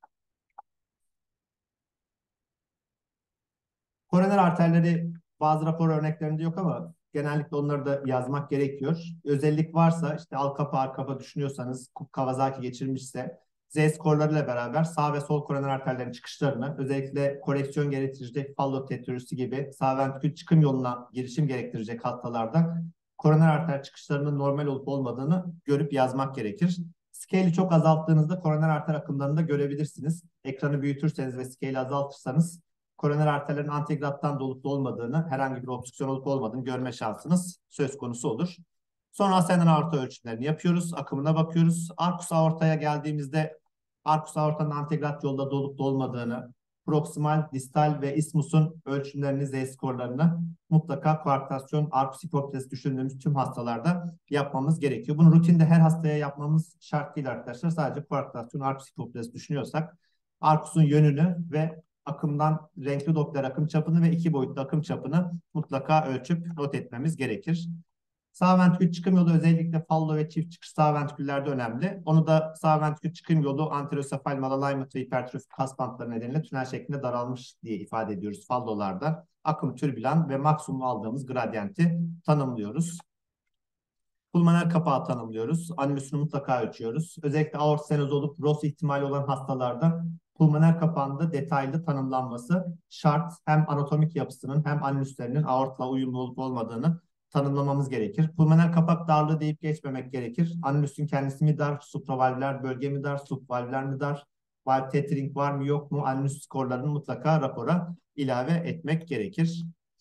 Koroner arterleri bazı rapor örneklerinde yok ama genellikle onları da yazmak gerekiyor. Özellik varsa, işte al kapı ar kapı düşünüyorsanız, Kawasaki geçirmişse Z skorlarıyla beraber sağ ve sol koroner arterlerin çıkışlarını, özellikle koreksiyon gerektirecek Fallot tetrüsü gibi sağ ventrikül çıkım yoluna girişim gerektirecek hastalarda koroner arter çıkışlarının normal olup olmadığını görüp yazmak gerekir. Scale'i çok azalttığınızda koroner arter akımlarını da görebilirsiniz. Ekranı büyütürseniz ve scale'i azaltırsanız koroner arterlerin antegrattan dolup olmadığını, herhangi bir obstrüksiyon olup olmadığını görme şansınız söz konusu olur. Sonra ascending aorta ölçümlerini yapıyoruz. Akımına bakıyoruz. Arcus aortaya geldiğimizde arcus aortanın antegrat yolda dolup dolmadığını, proksimal, distal ve ismusun ölçümlerini, Z skorlarını mutlaka koarktasyon, arcus hipoplezi düşündüğümüz tüm hastalarda yapmamız gerekiyor. Bunu rutinde her hastaya yapmamız şart değil arkadaşlar. Sadece koarktasyon, arcus hipoplezi düşünüyorsak arcus'un yönünü ve akımdan renkli Doppler akım çapını ve iki boyutlu akım çapını mutlaka ölçüp not etmemiz gerekir. Sağ ventrikül çıkım yolu özellikle fallo ve çift çıkış sağ ventriküllerde önemli. Onu da sağ ventrikül çıkım yolu anterosefal malalignment ve hipertrofik kas bantları nedeniyle tünel şeklinde daralmış diye ifade ediyoruz fallolarda. Akım türbülan ve maksimum aldığımız gradyenti tanımlıyoruz. Pulmoner kapağı tanımlıyoruz. Anüsünü mutlaka ölçüyoruz. Özellikle aort stenoz olup Ross ihtimali olan hastalarda pulmoner kapağında detaylı tanımlanması şart. Hem anatomik yapısının hem anüslerinin aortla uyumlu olup olmadığını tanımlamamız gerekir. Pulmoner kapak darlığı deyip geçmemek gerekir. Anüsün kendisi mi dar, supravalvüler bölge mi dar, subvalvüler mi dar, valve tethering var mı yok mu, anüs skorlarını mutlaka rapora ilave etmek gerekir.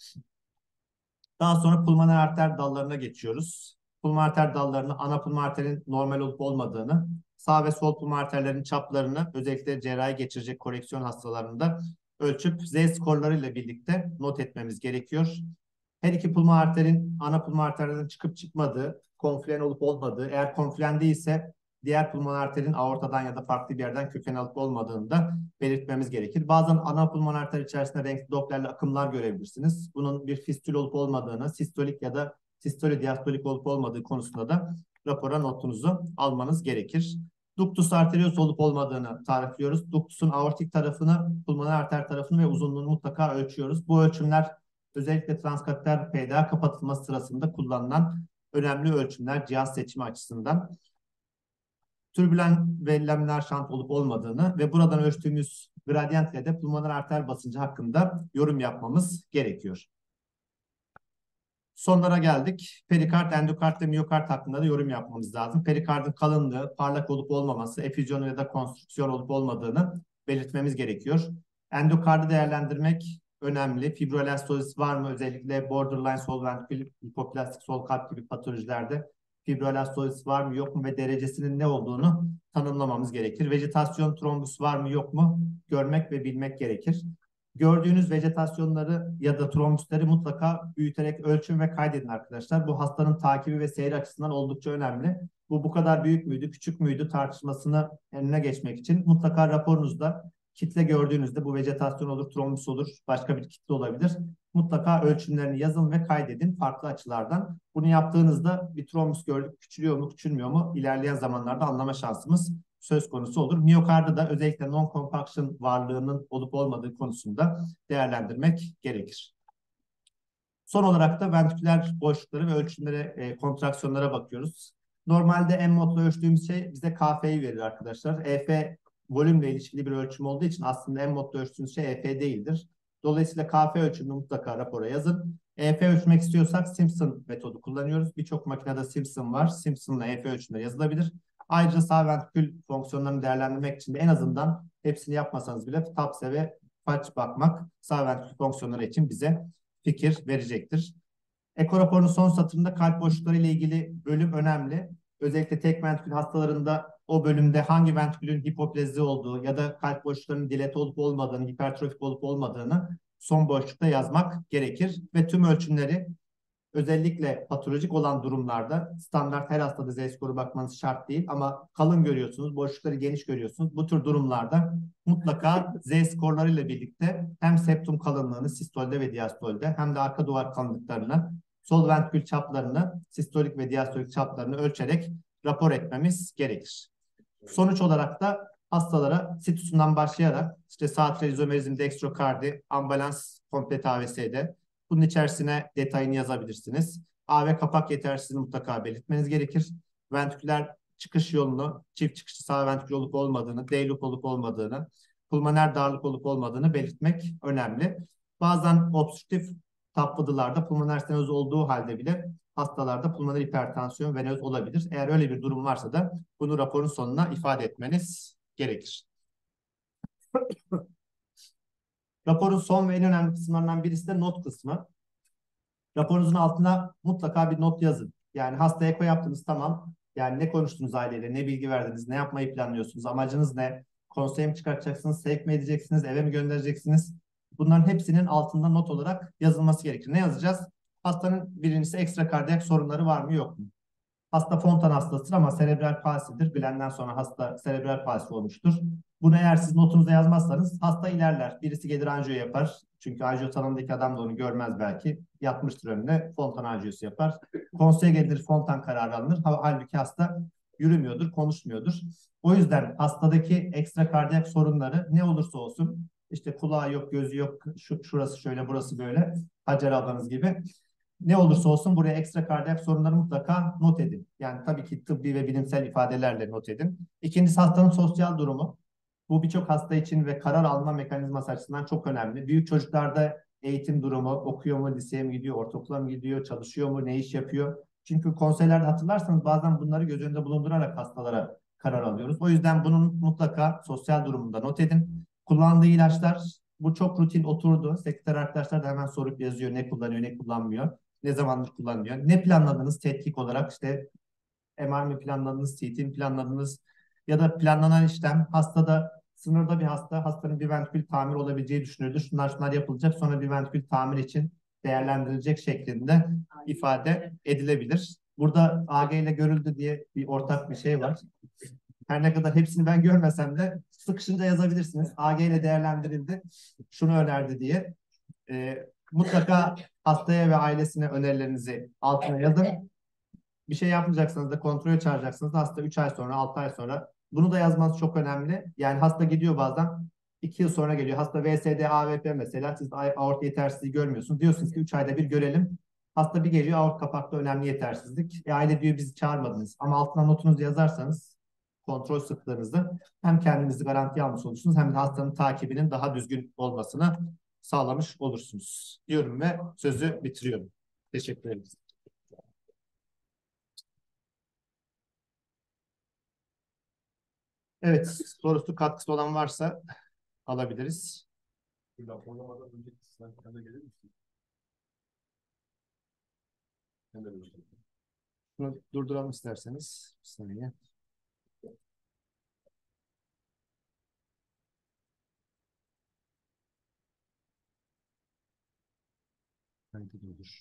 Daha sonra pulmoner arter dallarına geçiyoruz. Pulmoner arter dallarını, ana pulmoner arterin normal olup olmadığını, sağ ve sol pulmoner arterlerin çaplarını özellikle cerrahi geçirecek koreksiyon hastalarında ölçüp Z skorlarıyla birlikte not etmemiz gerekiyor. Her iki pulmoner arterin ana pulmoner arterlerden çıkıp çıkmadığı, konflen olup olmadığı, eğer konflen değilse diğer pulmoner arterin aortadan ya da farklı bir yerden köken alıp olmadığını da belirtmemiz gerekir. Bazen ana pulmoner arter içerisinde renkli Doppler'li akımlar görebilirsiniz. Bunun bir fistül olup olmadığını, sistolik ya da sistoli diastolik olup olmadığı konusunda da rapora notunuzu almanız gerekir. Ductus arteriosus olup olmadığını tarifliyoruz. Ductus'un aortik tarafını, pulmoner arter tarafını ve uzunluğunu mutlaka ölçüyoruz. Bu ölçümler özellikle transkateter P D A kapatılması sırasında kullanılan önemli ölçümler cihaz seçimi açısından. Türbülen ve laminer şant olup olmadığını ve buradan ölçtüğümüz gradyentle de pulmoner arter basıncı hakkında yorum yapmamız gerekiyor. Sonlara geldik. Perikard, endokard ve miyokard hakkında da yorum yapmamız lazım. Perikardın kalınlığı, parlak olup olmaması, efüzyon ya da konstrüksiyon olup olmadığını belirtmemiz gerekiyor. Endokardı değerlendirmek önemli. Fibroelastozis var mı? Özellikle borderline sol ventrikül hipoplastik sol kalp gibi patolojilerde fibroelastozis var mı yok mu ve derecesinin ne olduğunu tanımlamamız gerekir. Vejetasyon trombus var mı yok mu görmek ve bilmek gerekir. Gördüğünüz vejetasyonları ya da trombüsleri mutlaka büyüterek ölçün ve kaydedin arkadaşlar. Bu hastanın takibi ve seyri açısından oldukça önemli. Bu bu kadar büyük müydü, küçük müydü tartışmasını önüne geçmek için mutlaka raporunuzda kitle gördüğünüzde bu vejetasyon olur, trombüs olur, başka bir kitle olabilir. Mutlaka ölçümlerini yazın ve kaydedin farklı açılardan. Bunu yaptığınızda bir trombüs gördük, küçülüyor mu, küçülmüyor mu ilerleyen zamanlarda anlama şansımız söz konusu olur. Miyokardı da özellikle non-compaction varlığının olup olmadığı konusunda değerlendirmek gerekir. Son olarak da ventriküler boşlukları ve ölçümlere, e, kontraksiyonlara bakıyoruz. Normalde M-modla ölçtüğümüz şey bize K F'yi verir arkadaşlar. E F volümle ilişkili bir ölçüm olduğu için aslında M-modla ölçtüğümüz şey E F değildir. Dolayısıyla K F ölçümünü mutlaka rapora yazın. E F ölçmek istiyorsak Simpson metodu kullanıyoruz. Birçok makinede Simpson var. Simpson'la E F ölçümleri yazılabilir. Ayrıca sağ ventrikül fonksiyonlarını değerlendirmek için de en azından hepsini yapmasanız bile TAPSE ve Patch bakmak sağ ventrikül fonksiyonları için bize fikir verecektir. Eko raporunun son satırında kalp boşlukları ile ilgili bölüm önemli. Özellikle tek ventrikül hastalarında o bölümde hangi ventrikülün hipoplezi olduğu ya da kalp boşluklarının dilate olup olmadığını, hipertrofik olup olmadığını son boşlukta yazmak gerekir. Ve tüm ölçümleri özellikle patolojik olan durumlarda standart her hastada Z-skoru bakmanız şart değil ama kalın görüyorsunuz, boşlukları geniş görüyorsunuz. Bu tür durumlarda mutlaka Z-skorlarıyla birlikte hem septum kalınlığını sistolde ve diastolde hem de arka duvar kalınlıklarını, sol ventrikül çaplarını, sistolik ve diastolik çaplarını ölçerek rapor etmemiz gerekir. Sonuç olarak da hastalara situsundan başlayarak işte sağ izomerizm, dextrokardi, ambalans, komplet A V S'de bunun içerisine detayını yazabilirsiniz. A V kapak yetersizliğini mutlaka belirtmeniz gerekir. Ventriküler çıkış yolunu, çift çıkışlı sağ ventrikül olup olmadığını, D-loop olup olmadığını, pulmoner darlık olup olmadığını belirtmek önemli. Bazen obstrüktif taplıdılarda pulmoner stenoz olduğu halde bile hastalarda pulmoner hipertansiyon venöz olabilir. Eğer öyle bir durum varsa da bunu raporun sonuna ifade etmeniz gerekir. Raporun son ve en önemli kısımlarından birisi de not kısmı. Raporunuzun altına mutlaka bir not yazın. Yani hasta eko yaptınız, tamam. Yani ne konuştunuz aileyle, ne bilgi verdiniz, ne yapmayı planlıyorsunuz, amacınız ne? Konseye mi çıkartacaksınız, sevk mi edeceksiniz, eve mi göndereceksiniz? Bunların hepsinin altında not olarak yazılması gerekir. Ne yazacağız? Hastanın birincisi ekstra kardiyak sorunları var mı yok mu? Hasta Fontan hastasıdır ama serebral palsidir. Glen'den sonra hasta serebral palsi olmuştur. Bunu eğer siz notunuza yazmazsanız hasta ilerler. Birisi gelir anjiyo yapar. Çünkü anjiyo salonundaki adam da onu görmez belki. Yatmıştır önüne. Fontan anjiyosu yapar. Konseye gelir, Fontan kararı alınır. Halbuki hasta yürümüyordur, konuşmuyordur. O yüzden hastadaki ekstra kardiyak sorunları ne olursa olsun, işte kulağı yok, gözü yok, şu, şurası şöyle, burası böyle, Hacer ablanız gibi, ne olursa olsun buraya ekstra kardiyak sorunları mutlaka not edin. Yani tabii ki tıbbi ve bilimsel ifadelerle not edin. İkincisi hastanın sosyal durumu. Bu birçok hasta için ve karar alma mekanizması açısından çok önemli. Büyük çocuklarda eğitim durumu, okuyor mu, liseye mi gidiyor, ortaokula mı gidiyor, çalışıyor mu, ne iş yapıyor? Çünkü konseylerde hatırlarsanız bazen bunları göz önünde bulundurarak hastalara karar alıyoruz. O yüzden bunun mutlaka sosyal durumunda not edin. Kullandığı ilaçlar, bu çok rutin oturdu. Sekreter arkadaşlar da hemen sorup yazıyor ne kullanıyor, ne kullanmıyor. Ne zamandır kullanılıyor? Ne planladınız tetkik olarak? İşte M R mi planladınız, C T mi planladınız? Ya da planlanan işlem hastada, sınırda bir hasta, hastanın bir ventrikül tamir olabileceği düşünülür. Şunlar şunlar yapılacak, sonra bir ventrikül tamir için değerlendirilecek şeklinde ifade edilebilir. Burada A G ile görüldü diye bir ortak bir şey var. Her ne kadar hepsini ben görmesem de sıkışınca yazabilirsiniz. A G ile değerlendirildi, şunu önerdi diye. E, mutlaka hastaya ve ailesine önerilerinizi altına yazın. Bir şey yapmayacaksanız da kontrol çağıracaksınız. Hasta üç ay sonra, altı ay sonra. Bunu da yazmanız çok önemli. Yani hasta gidiyor bazen. iki yıl sonra geliyor. Hasta V S D, A V P mesela. Siz aorta yetersizliği görmüyorsunuz. Diyorsunuz ki üç ayda bir görelim. Hasta bir geliyor, aort kapakta önemli yetersizlik. E, aile diyor bizi çağırmadınız. Ama altına notunuzu yazarsanız kontrol sıklığınızı hem kendinizi garantiye almış olursunuz hem de hastanın takibinin daha düzgün olmasını sağlamış olursunuz. Diyorum ve sözü bitiriyorum. Teşekkür ederim. Evet, sorusu katkısı olan varsa alabiliriz. Raporlamadan önceki slaytlarda gelir misin? Hemen önce. Bunu durduralım isterseniz. Bir saniye. kaydı da olur.